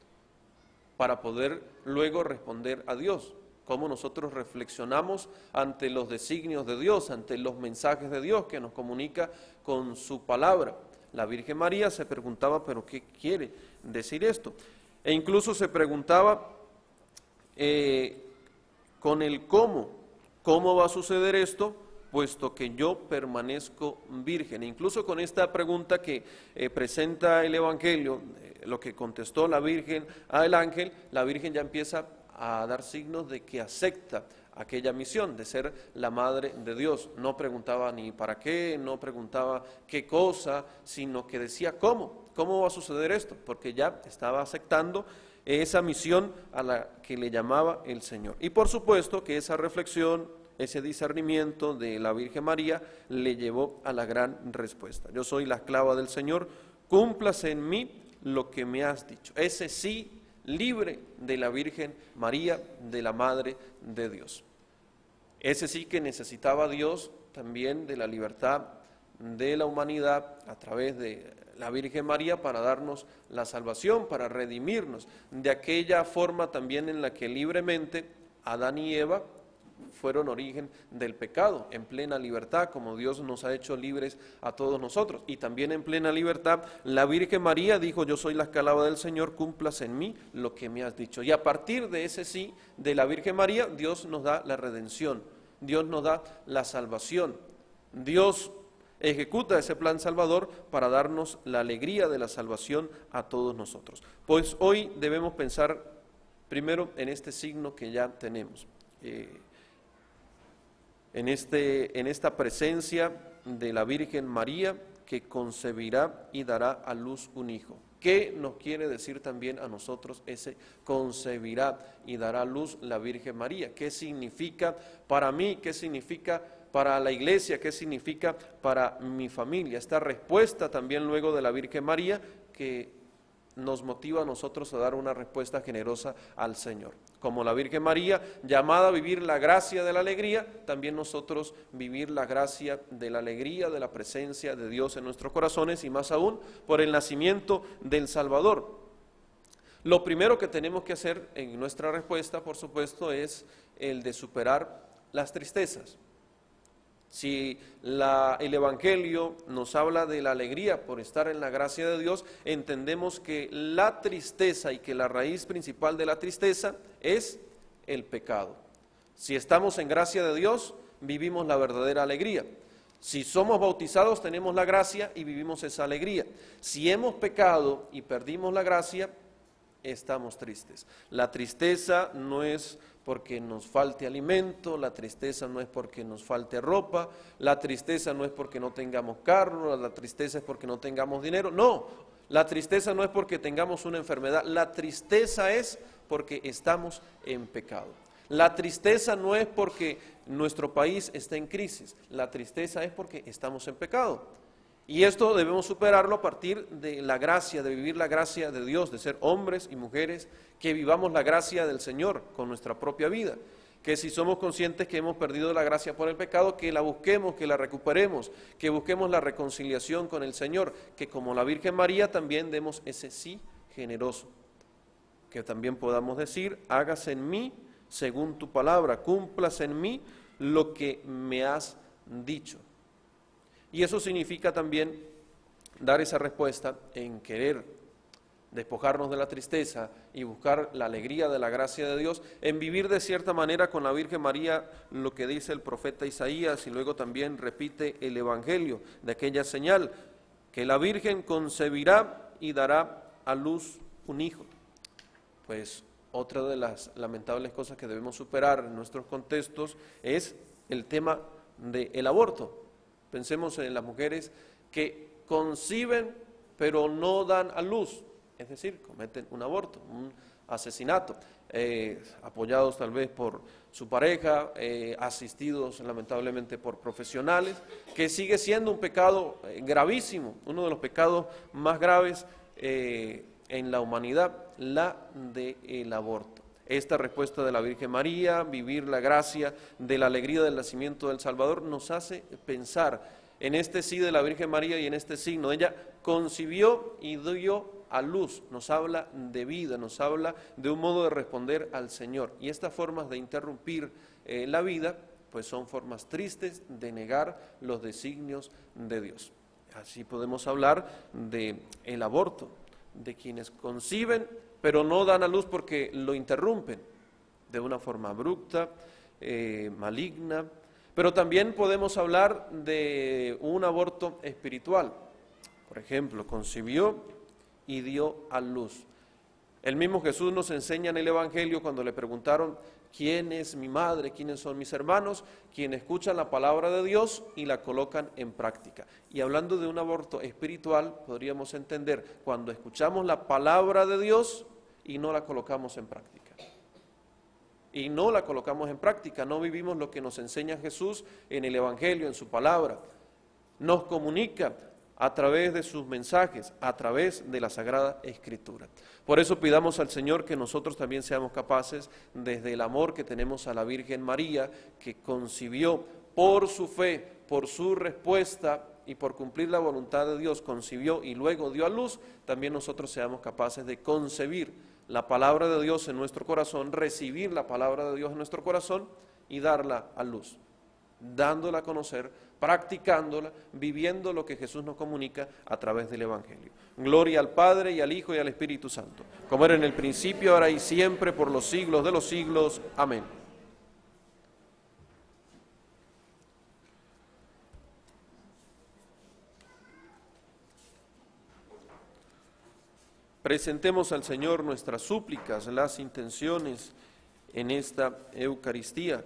S11: para poder luego responder a Dios. Cómo nosotros reflexionamos ante los designios de Dios, ante los mensajes de Dios que nos comunica con su palabra. La Virgen María se preguntaba, ¿pero qué quiere decir esto? E incluso se preguntaba con el ¿cómo va a suceder esto? Puesto que yo permanezco virgen. E incluso con esta pregunta que presenta el Evangelio, lo que contestó la Virgen al ángel, la Virgen ya empieza a dar signos de que acepta aquella misión de ser la madre de Dios. No preguntaba ni para qué, no preguntaba qué cosa, sino que decía cómo va a suceder esto, porque ya estaba aceptando esa misión a la que le llamaba el Señor. Y por supuesto que esa reflexión, ese discernimiento de la Virgen María le llevó a la gran respuesta. Yo soy la esclava del Señor, cúmplase en mí lo que me has dicho. Ese sí libre de la Virgen María, de la Madre de Dios. Ese sí que necesitaba Dios también de la libertad de la humanidad a través de la Virgen María para darnos la salvación, para redimirnos de aquella forma también en la que libremente Adán y Eva fueron origen del pecado, en plena libertad, como Dios nos ha hecho libres a todos nosotros. Y también en plena libertad, la Virgen María dijo, yo soy la esclava del Señor, cúmplase en mí lo que me has dicho. Y a partir de ese sí, de la Virgen María, Dios nos da la redención, Dios nos da la salvación. Dios ejecuta ese plan salvador para darnos la alegría de la salvación a todos nosotros. Pues hoy debemos pensar primero en este signo que ya tenemos. En esta presencia de la Virgen María que concebirá y dará a luz un hijo. ¿Qué nos quiere decir también a nosotros ese concebirá y dará luz la Virgen María? ¿Qué significa para mí? ¿Qué significa para la iglesia? ¿Qué significa para mi familia? Esta respuesta también luego de la Virgen María que nos motiva a nosotros a dar una respuesta generosa al Señor. Como la Virgen María, llamada a vivir la gracia de la alegría, también nosotros vivir la gracia de la alegría, de la presencia de Dios en nuestros corazones y más aún por el nacimiento del Salvador. Lo primero que tenemos que hacer en nuestra respuesta, por supuesto, es el de superar las tristezas. Si el Evangelio nos habla de la alegría por estar en la gracia de Dios, entendemos que la tristeza y que la raíz principal de la tristeza es el pecado. Si estamos en gracia de Dios, vivimos la verdadera alegría. Si somos bautizados, tenemos la gracia y vivimos esa alegría. Si hemos pecado y perdimos la gracia, estamos tristes. La tristeza no es porque nos falte alimento, la tristeza no es porque nos falte ropa, la tristeza no es porque no tengamos carro, la tristeza es porque no tengamos dinero. No, la tristeza no es porque tengamos una enfermedad, la tristeza es porque estamos en pecado. La tristeza no es porque nuestro país está en crisis, la tristeza es porque estamos en pecado. Y esto debemos superarlo a partir de la gracia, de vivir la gracia de Dios, de ser hombres y mujeres que vivamos la gracia del Señor con nuestra propia vida. Que si somos conscientes que hemos perdido la gracia por el pecado, que la busquemos, que la recuperemos, que busquemos la reconciliación con el Señor, que como la Virgen María también demos ese sí generoso. Que también podamos decir, hágase en mí según tu palabra, cúmplase en mí lo que me has dicho. Y eso significa también dar esa respuesta en querer despojarnos de la tristeza y buscar la alegría de la gracia de Dios, en vivir de cierta manera con la Virgen María lo que dice el profeta Isaías y luego también repite el Evangelio de aquella señal, que la Virgen concebirá y dará a luz un hijo. Pues otra de las lamentables cosas que debemos superar en nuestros contextos es el tema del aborto. Pensemos en las mujeres que conciben pero no dan a luz, es decir, cometen un aborto, un asesinato, apoyados tal vez por su pareja, asistidos lamentablemente por profesionales, que sigue siendo un pecado gravísimo, uno de los pecados más graves en la humanidad, la del aborto. Esta respuesta de la Virgen María, vivir la gracia de la alegría del nacimiento del Salvador, nos hace pensar en este sí de la Virgen María y en este signo. Ella concibió y dio a luz, nos habla de vida, nos habla de un modo de responder al Señor. Y estas formas de interrumpir la vida, pues son formas tristes de negar los designios de Dios. Así podemos hablar del aborto, de quienes conciben pero no dan a luz porque lo interrumpen de una forma abrupta, maligna. Pero también podemos hablar de un aborto espiritual. Por ejemplo, concibió y dio a luz. El mismo Jesús nos enseña en el Evangelio cuando le preguntaron, ¿quién es mi madre? ¿Quiénes son mis hermanos? Quienes escuchan la palabra de Dios y la colocan en práctica. Y hablando de un aborto espiritual, podríamos entender cuando escuchamos la palabra de Dios y no la colocamos en práctica. Y no la colocamos en práctica, no vivimos lo que nos enseña Jesús en el Evangelio, en su palabra. Nos comunica a través de sus mensajes, a través de la Sagrada Escritura. Por eso pidamos al Señor que nosotros también seamos capaces, desde el amor que tenemos a la Virgen María, que concibió por su fe, por su respuesta y por cumplir la voluntad de Dios, concibió y luego dio a luz, también nosotros seamos capaces de concebir la palabra de Dios en nuestro corazón, recibir la palabra de Dios en nuestro corazón y darla a luz, dándola a conocer, practicándola, viviendo lo que Jesús nos comunica a través del Evangelio. Gloria al Padre y al Hijo y al Espíritu Santo, como era en el principio, ahora y siempre, por los siglos de los siglos. Amén. Presentemos al Señor nuestras súplicas, las intenciones en esta Eucaristía.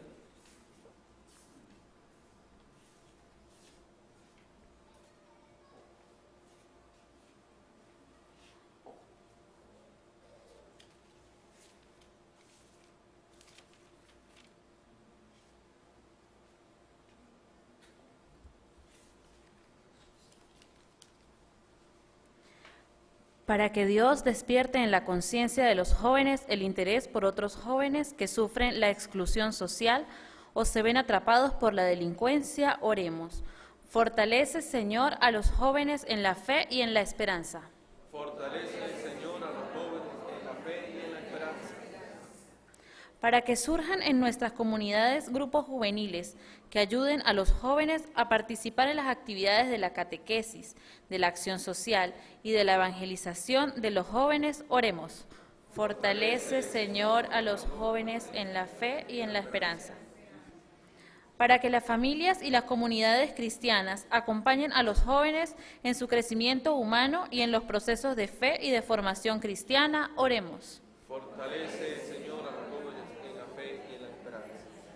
S6: para que Dios despierte en la conciencia de los jóvenes el interés por otros jóvenes que sufren la exclusión social o se ven atrapados por la delincuencia, oremos. Fortalece, Señor, a los jóvenes en la fe y en la esperanza.
S11: Fortalece, Señor, a los jóvenes en la fe y en la esperanza.
S6: Para que surjan en nuestras comunidades grupos juveniles que ayuden a los jóvenes a participar en las actividades de la catequesis, de la acción social y de la evangelización de los jóvenes, oremos. Fortalece, Señor, a los jóvenes en la fe y en la esperanza. Para que las familias y las comunidades cristianas acompañen a los jóvenes en su crecimiento humano y en los procesos de fe y de formación cristiana, oremos.
S11: Fortalece, Señor, a los jóvenes en la fe y en la esperanza.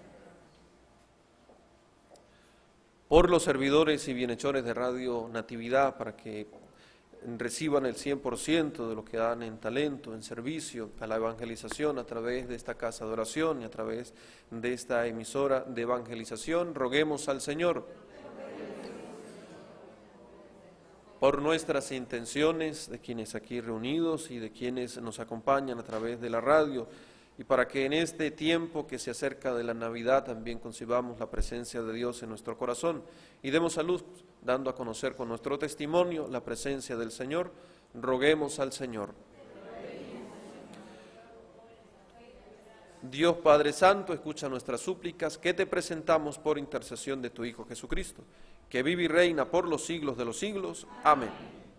S11: Por los servidores y bienhechores de Radio Natividad, para que reciban el 100% de lo que dan en talento, en servicio a la evangelización a través de esta casa de oración y a través de esta emisora de evangelización, roguemos al Señor. Por nuestras intenciones de quienes aquí reunidos y de quienes nos acompañan a través de la radio, y para que en este tiempo que se acerca de la Navidad también concibamos la presencia de Dios en nuestro corazón y demos a luz, dando a conocer con nuestro testimonio la presencia del Señor, roguemos al Señor. Dios Padre Santo, escucha nuestras súplicas que te presentamos por intercesión de tu Hijo Jesucristo, que vive y reina por los siglos de los siglos. Amén.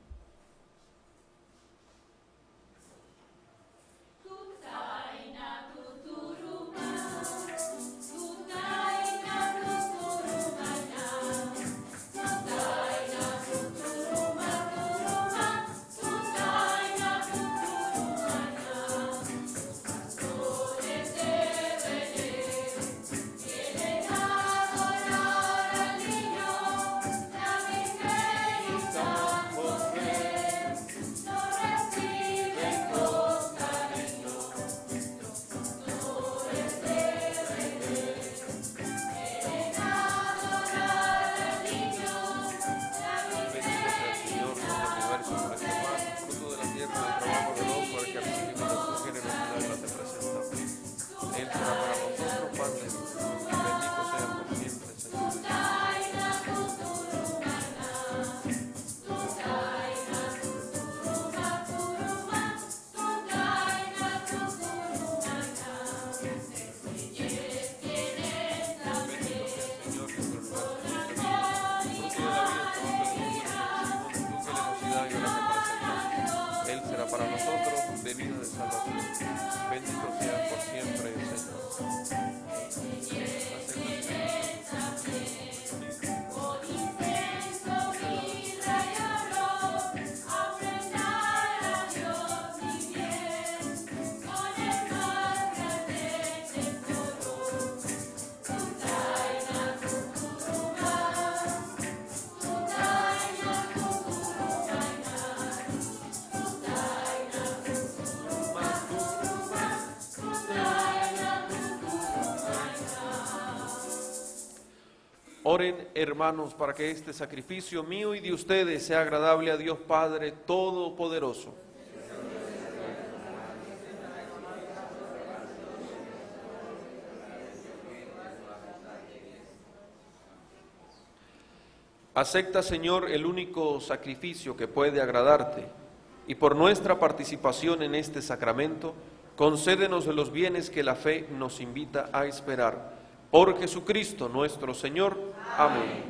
S11: Oren, hermanos, para que este sacrificio mío y de ustedes sea agradable a Dios Padre Todopoderoso. Acepta, Señor, el único sacrificio que puede agradarte, y por nuestra participación en este sacramento, concédenos los bienes que la fe nos invita a esperar. Por Jesucristo nuestro Señor. Amén.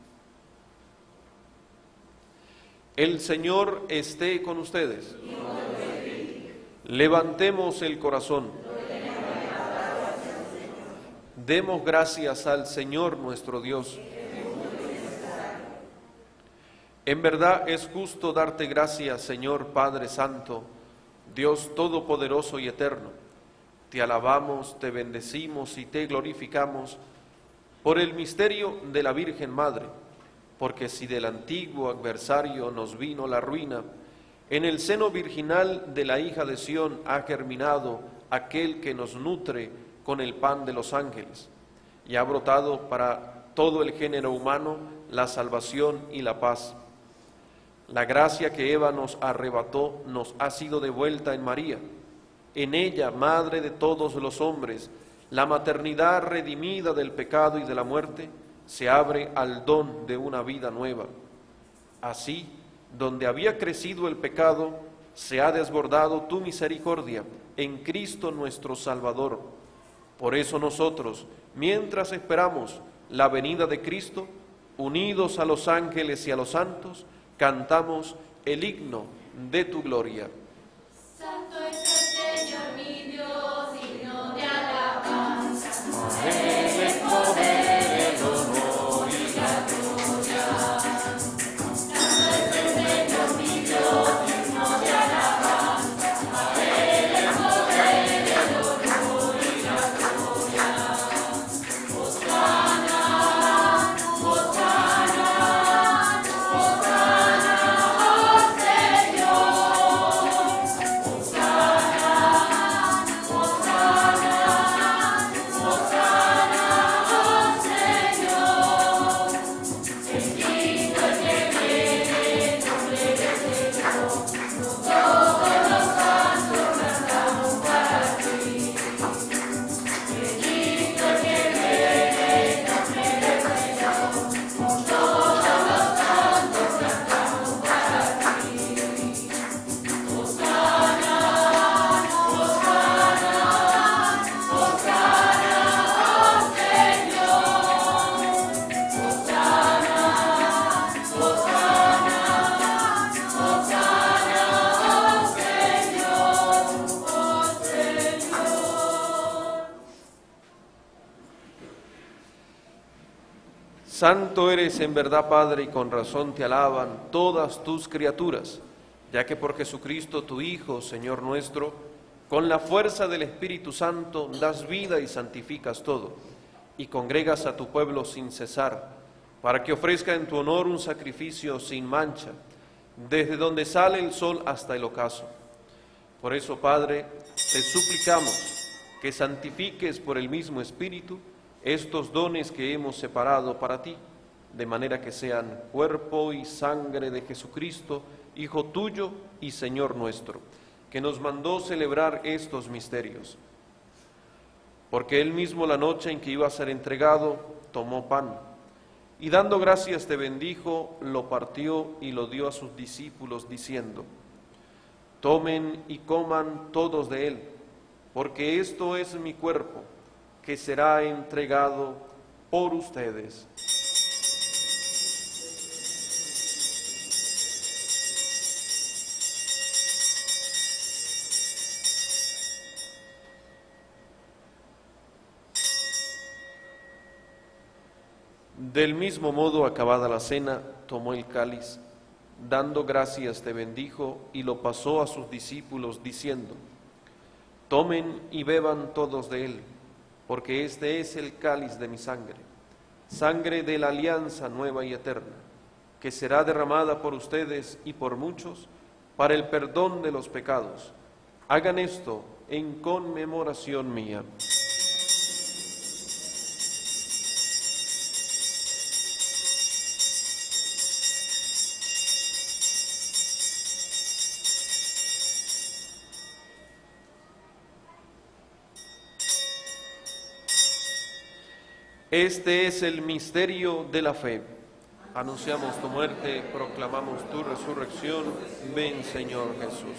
S11: El Señor esté con ustedes. Levantemos el corazón. Demos gracias al Señor nuestro Dios. En verdad es justo darte gracias, Señor Padre Santo, Dios Todopoderoso y Eterno. Te alabamos, te bendecimos y te glorificamos por el misterio de la Virgen Madre, porque si del antiguo adversario nos vino la ruina, en el seno virginal de la hija de Sión ha germinado aquel que nos nutre con el pan de los ángeles, y ha brotado para todo el género humano la salvación y la paz. La gracia que Eva nos arrebató nos ha sido devuelta en María. En ella, madre de todos los hombres, la maternidad redimida del pecado y de la muerte se abre al don de una vida nueva. Así, donde había crecido el pecado, se ha desbordado tu misericordia en Cristo nuestro Salvador. Por eso nosotros, mientras esperamos la venida de Cristo, unidos a los ángeles y a los santos, cantamos el himno de tu gloria.
S2: Santo es el Señor mi Dios, digno de alabanza. A Él el poder, el honor y la gloria. Santo es el Señor mi Dios, digno de alabanza. A Él el poder, el honor y la gloria. Hosana, Hosana, Hosana, oh Señor. Hosana, Hosana, Hosana, oh Señor. Bendito el que viene en nombre del Señor. Todos los santos cantamos para ti. Bendito el que viene en nombre del Señor. Todos los santos cantamos para ti. Hosana, Hosana, Hosana, oh Señor. Hosana, Hosana, Hosana, oh Señor, oh Señor.
S11: Santo eres en verdad, Padre, y con razón te alaban todas tus criaturas, ya que por Jesucristo tu Hijo, Señor nuestro, con la fuerza del Espíritu Santo das vida y santificas todo, y congregas a tu pueblo sin cesar, para que ofrezca en tu honor un sacrificio sin mancha, desde donde sale el sol hasta el ocaso. Por eso, Padre, te suplicamos que santifiques por el mismo Espíritu estos dones que hemos separado para ti, de manera que sean cuerpo y sangre de Jesucristo, Hijo tuyo y Señor nuestro, que nos mandó celebrar estos misterios. Porque Él mismo, la noche en que iba a ser entregado, tomó pan, y dando gracias te bendijo, lo partió y lo dio a sus discípulos, diciendo: tomen y coman todos de él, porque esto es mi cuerpo, que será entregado por ustedes. Del mismo modo, acabada la cena, tomó el cáliz, dando gracias te bendijo y lo pasó a sus discípulos, diciendo: tomen y beban todos de él, porque este es el cáliz de mi sangre, sangre de la alianza nueva y eterna, que será derramada por ustedes y por muchos para el perdón de los pecados. Hagan esto en conmemoración mía. Este es el misterio de la fe. Anunciamos tu muerte, proclamamos tu resurrección. Ven, Señor Jesús.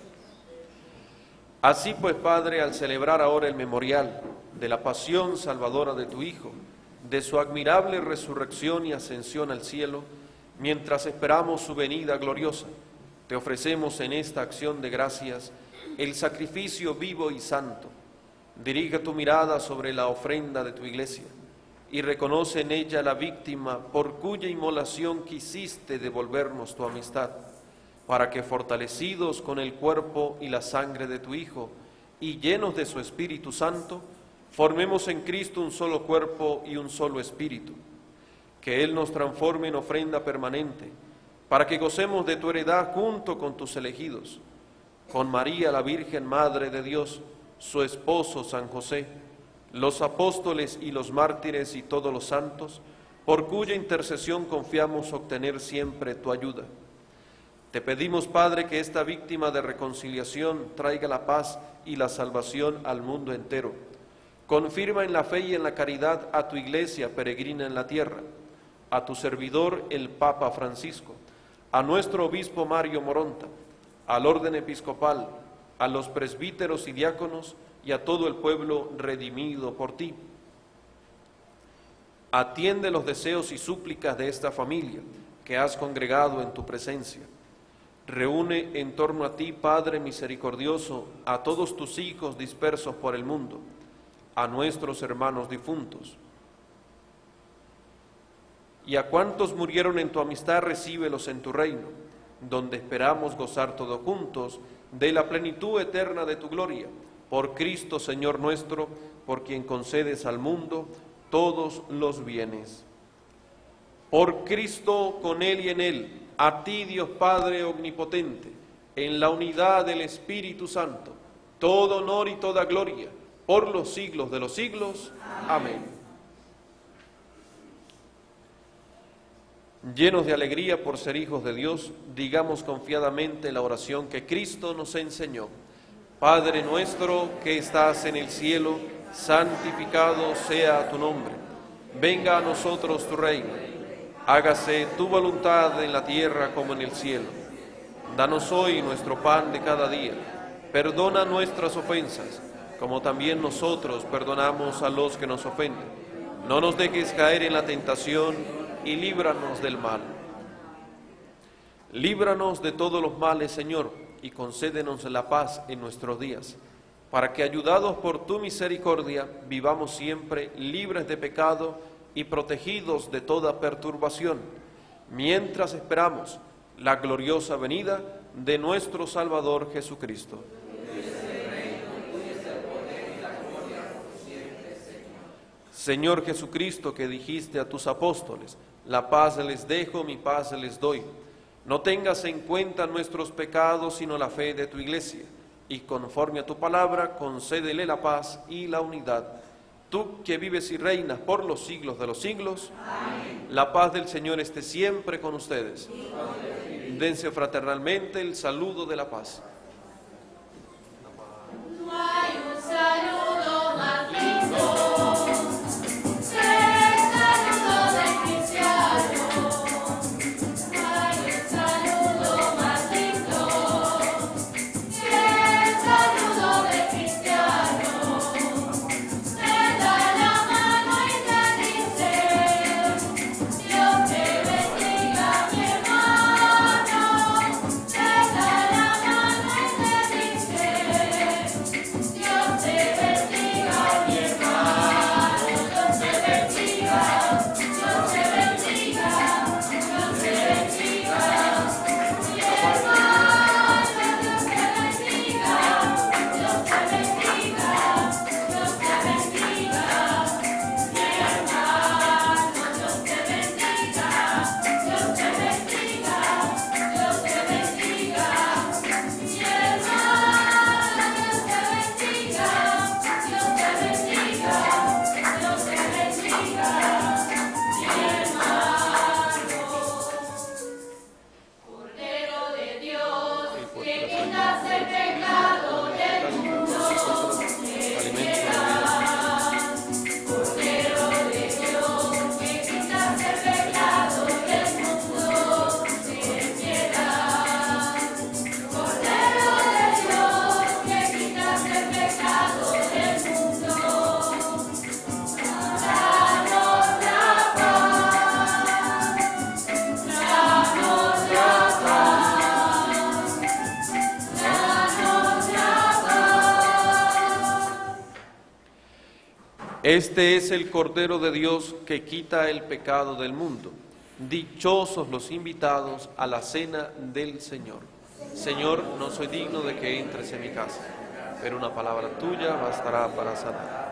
S11: Así pues, Padre, al celebrar ahora el memorial de la pasión salvadora de tu Hijo, de su admirable resurrección y ascensión al cielo, mientras esperamos su venida gloriosa, te ofrecemos en esta acción de gracias el sacrificio vivo y santo. Dirige tu mirada sobre la ofrenda de tu Iglesia y reconoce en ella la víctima por cuya inmolación quisiste devolvernos tu amistad, para que fortalecidos con el cuerpo y la sangre de tu Hijo y llenos de su Espíritu Santo, formemos en Cristo un solo cuerpo y un solo espíritu. Que Él nos transforme en ofrenda permanente, para que gocemos de tu heredad junto con tus elegidos, con María la Virgen Madre de Dios, su esposo San José, los apóstoles y los mártires y todos los santos, por cuya intercesión confiamos obtener siempre tu ayuda. Te pedimos, Padre, que esta víctima de reconciliación traiga la paz y la salvación al mundo entero. Confirma en la fe y en la caridad a tu Iglesia peregrina en la tierra, a tu servidor el Papa Francisco, a nuestro obispo Mario Moronta, al orden episcopal, a los presbíteros y diáconos y a todo el pueblo redimido por ti. Atiende los deseos y súplicas de esta familia que has congregado en tu presencia. Reúne en torno a ti, Padre misericordioso, a todos tus hijos dispersos por el mundo, a nuestros hermanos difuntos. Y a cuantos murieron en tu amistad, recíbelos en tu reino, donde esperamos gozar todos juntos de la plenitud eterna de tu gloria, por Cristo Señor nuestro, por quien concedes al mundo todos los bienes. Por Cristo, con Él y en Él, a ti, Dios Padre omnipotente, en la unidad del Espíritu Santo, todo honor y toda gloria, por los siglos de los siglos. Amén. Llenos de alegría por ser hijos de Dios, digamos confiadamente la oración que Cristo nos enseñó. Padre nuestro que estás en el cielo, santificado sea tu nombre. Venga a nosotros tu reino. Hágase tu voluntad en la tierra como en el cielo. Danos hoy nuestro pan de cada día. Perdona nuestras ofensas, como también nosotros perdonamos a los que nos ofenden. No nos dejes caer en la tentación y líbranos del mal. Líbranos de todos los males, Señor, y concédenos la paz en nuestros días, para que, ayudados por tu misericordia, vivamos siempre libres de pecado y protegidos de toda perturbación, mientras esperamos la gloriosa venida de nuestro Salvador Jesucristo. Señor Jesucristo, que dijiste a tus apóstoles, la paz les dejo, mi paz les doy. No tengas en cuenta nuestros pecados, sino la fe de tu Iglesia, y conforme a tu palabra, concédele la paz y la unidad. Tú que vives y reinas por los siglos de los siglos, amén. La paz del Señor esté siempre con ustedes. Dense fraternalmente el saludo de la paz.
S2: No hay un saludo más lindo.
S11: Este es el Cordero de Dios que quita el pecado del mundo. Dichosos los invitados a la cena del Señor. Señor, no soy digno de que entres en mi casa, pero una palabra tuya bastará para sanar.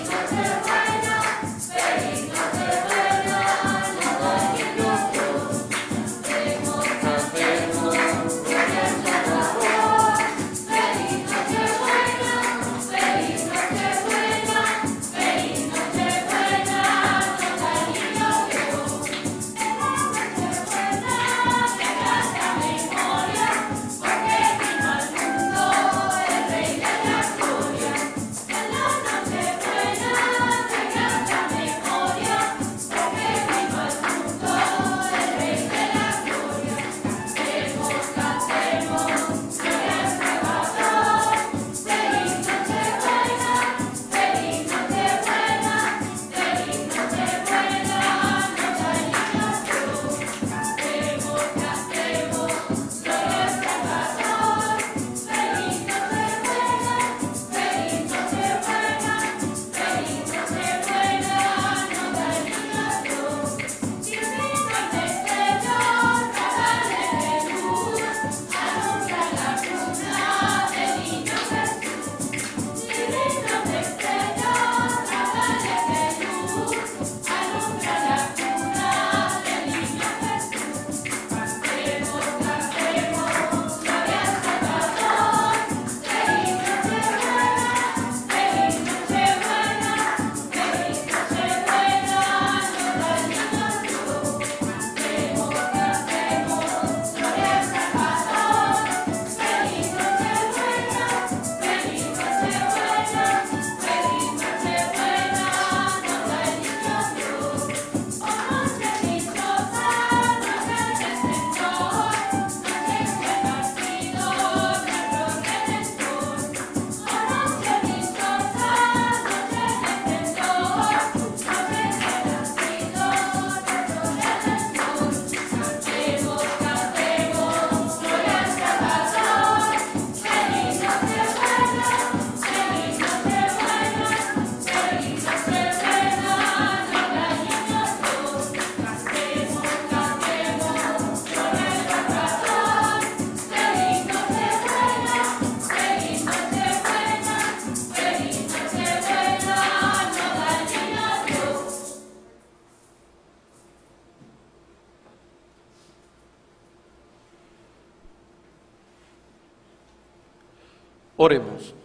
S11: Oremos.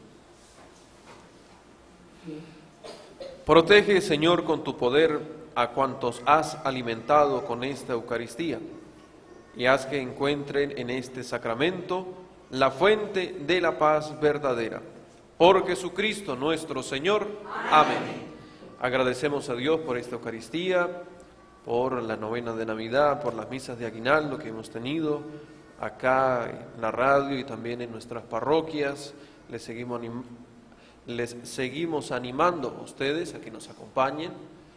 S11: Protege, Señor, con tu poder a cuantos has alimentado con esta Eucaristía y haz que encuentren en este sacramento la fuente de la paz verdadera. Por Jesucristo nuestro Señor. Amén. Agradecemos a Dios por esta Eucaristía, por la novena de Navidad, por las misas de aguinaldo que hemos tenido acá en la radio y también en nuestras parroquias. Les seguimos animando a ustedes a que nos acompañen,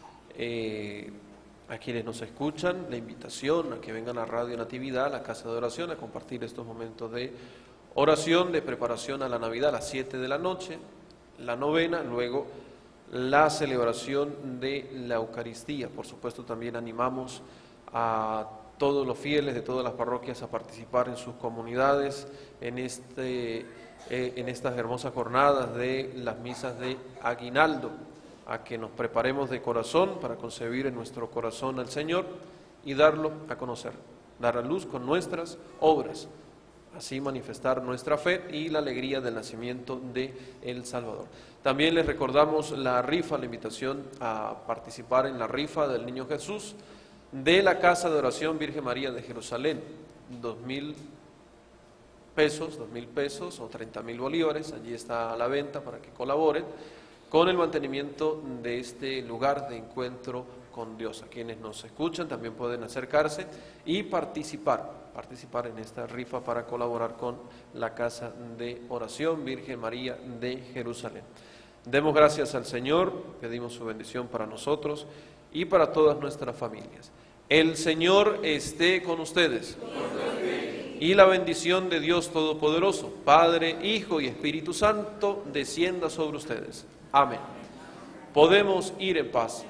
S11: a quienes nos escuchan, la invitación a que vengan a Radio Natividad, a la Casa de Oración, a compartir estos momentos de oración, de preparación a la Navidad a las 7 de la noche, la novena, luego la celebración de la Eucaristía. Por supuesto, también animamos a todos los fieles de todas las parroquias a participar en sus comunidades en estas hermosas jornadas de las misas de aguinaldo, a que nos preparemos de corazón para concebir en nuestro corazón al Señor y darlo a conocer, dar a luz con nuestras obras, así manifestar nuestra fe y la alegría del nacimiento de El Salvador. También les recordamos la rifa, la invitación a participar en la rifa del Niño Jesús de la Casa de Oración Virgen María de Jerusalén, 2.000 pesos o 30.000 bolívares, allí está a la venta para que colaboren con el mantenimiento de este lugar de encuentro con Dios. A quienes nos escuchan también pueden acercarse y participar en esta rifa para colaborar con la Casa de Oración Virgen María de Jerusalén. Demos gracias al Señor, pedimos su bendición para nosotros y para todas nuestras familias. El Señor esté con ustedes. Y la bendición de Dios Todopoderoso, Padre, Hijo y Espíritu Santo, descienda sobre ustedes. Amén. Podemos ir en paz.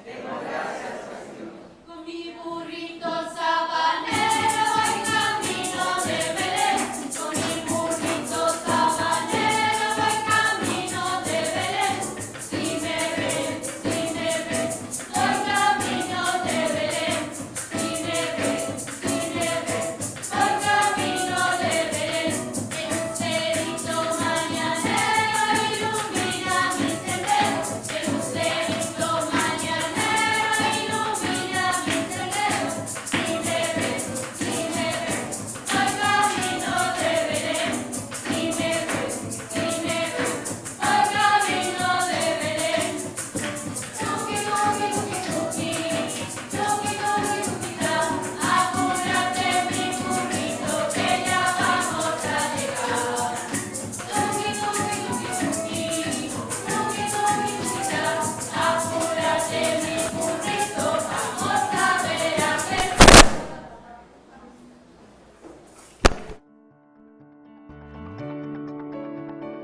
S2: Con mi burrito sabanero voy camino de Belén. Con mi burrito sabanero voy camino de Belén. Si me ven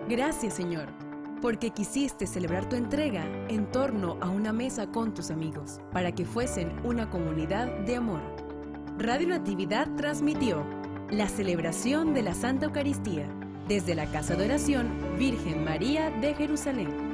S14: Gracias, Señor, porque quisiste celebrar tu entrega en torno a una mesa con tus amigos, para que fuesen una comunidad de amor. Radio Natividad transmitió la celebración de la Santa Eucaristía desde la Casa de Oración Virgen María de Jerusalén.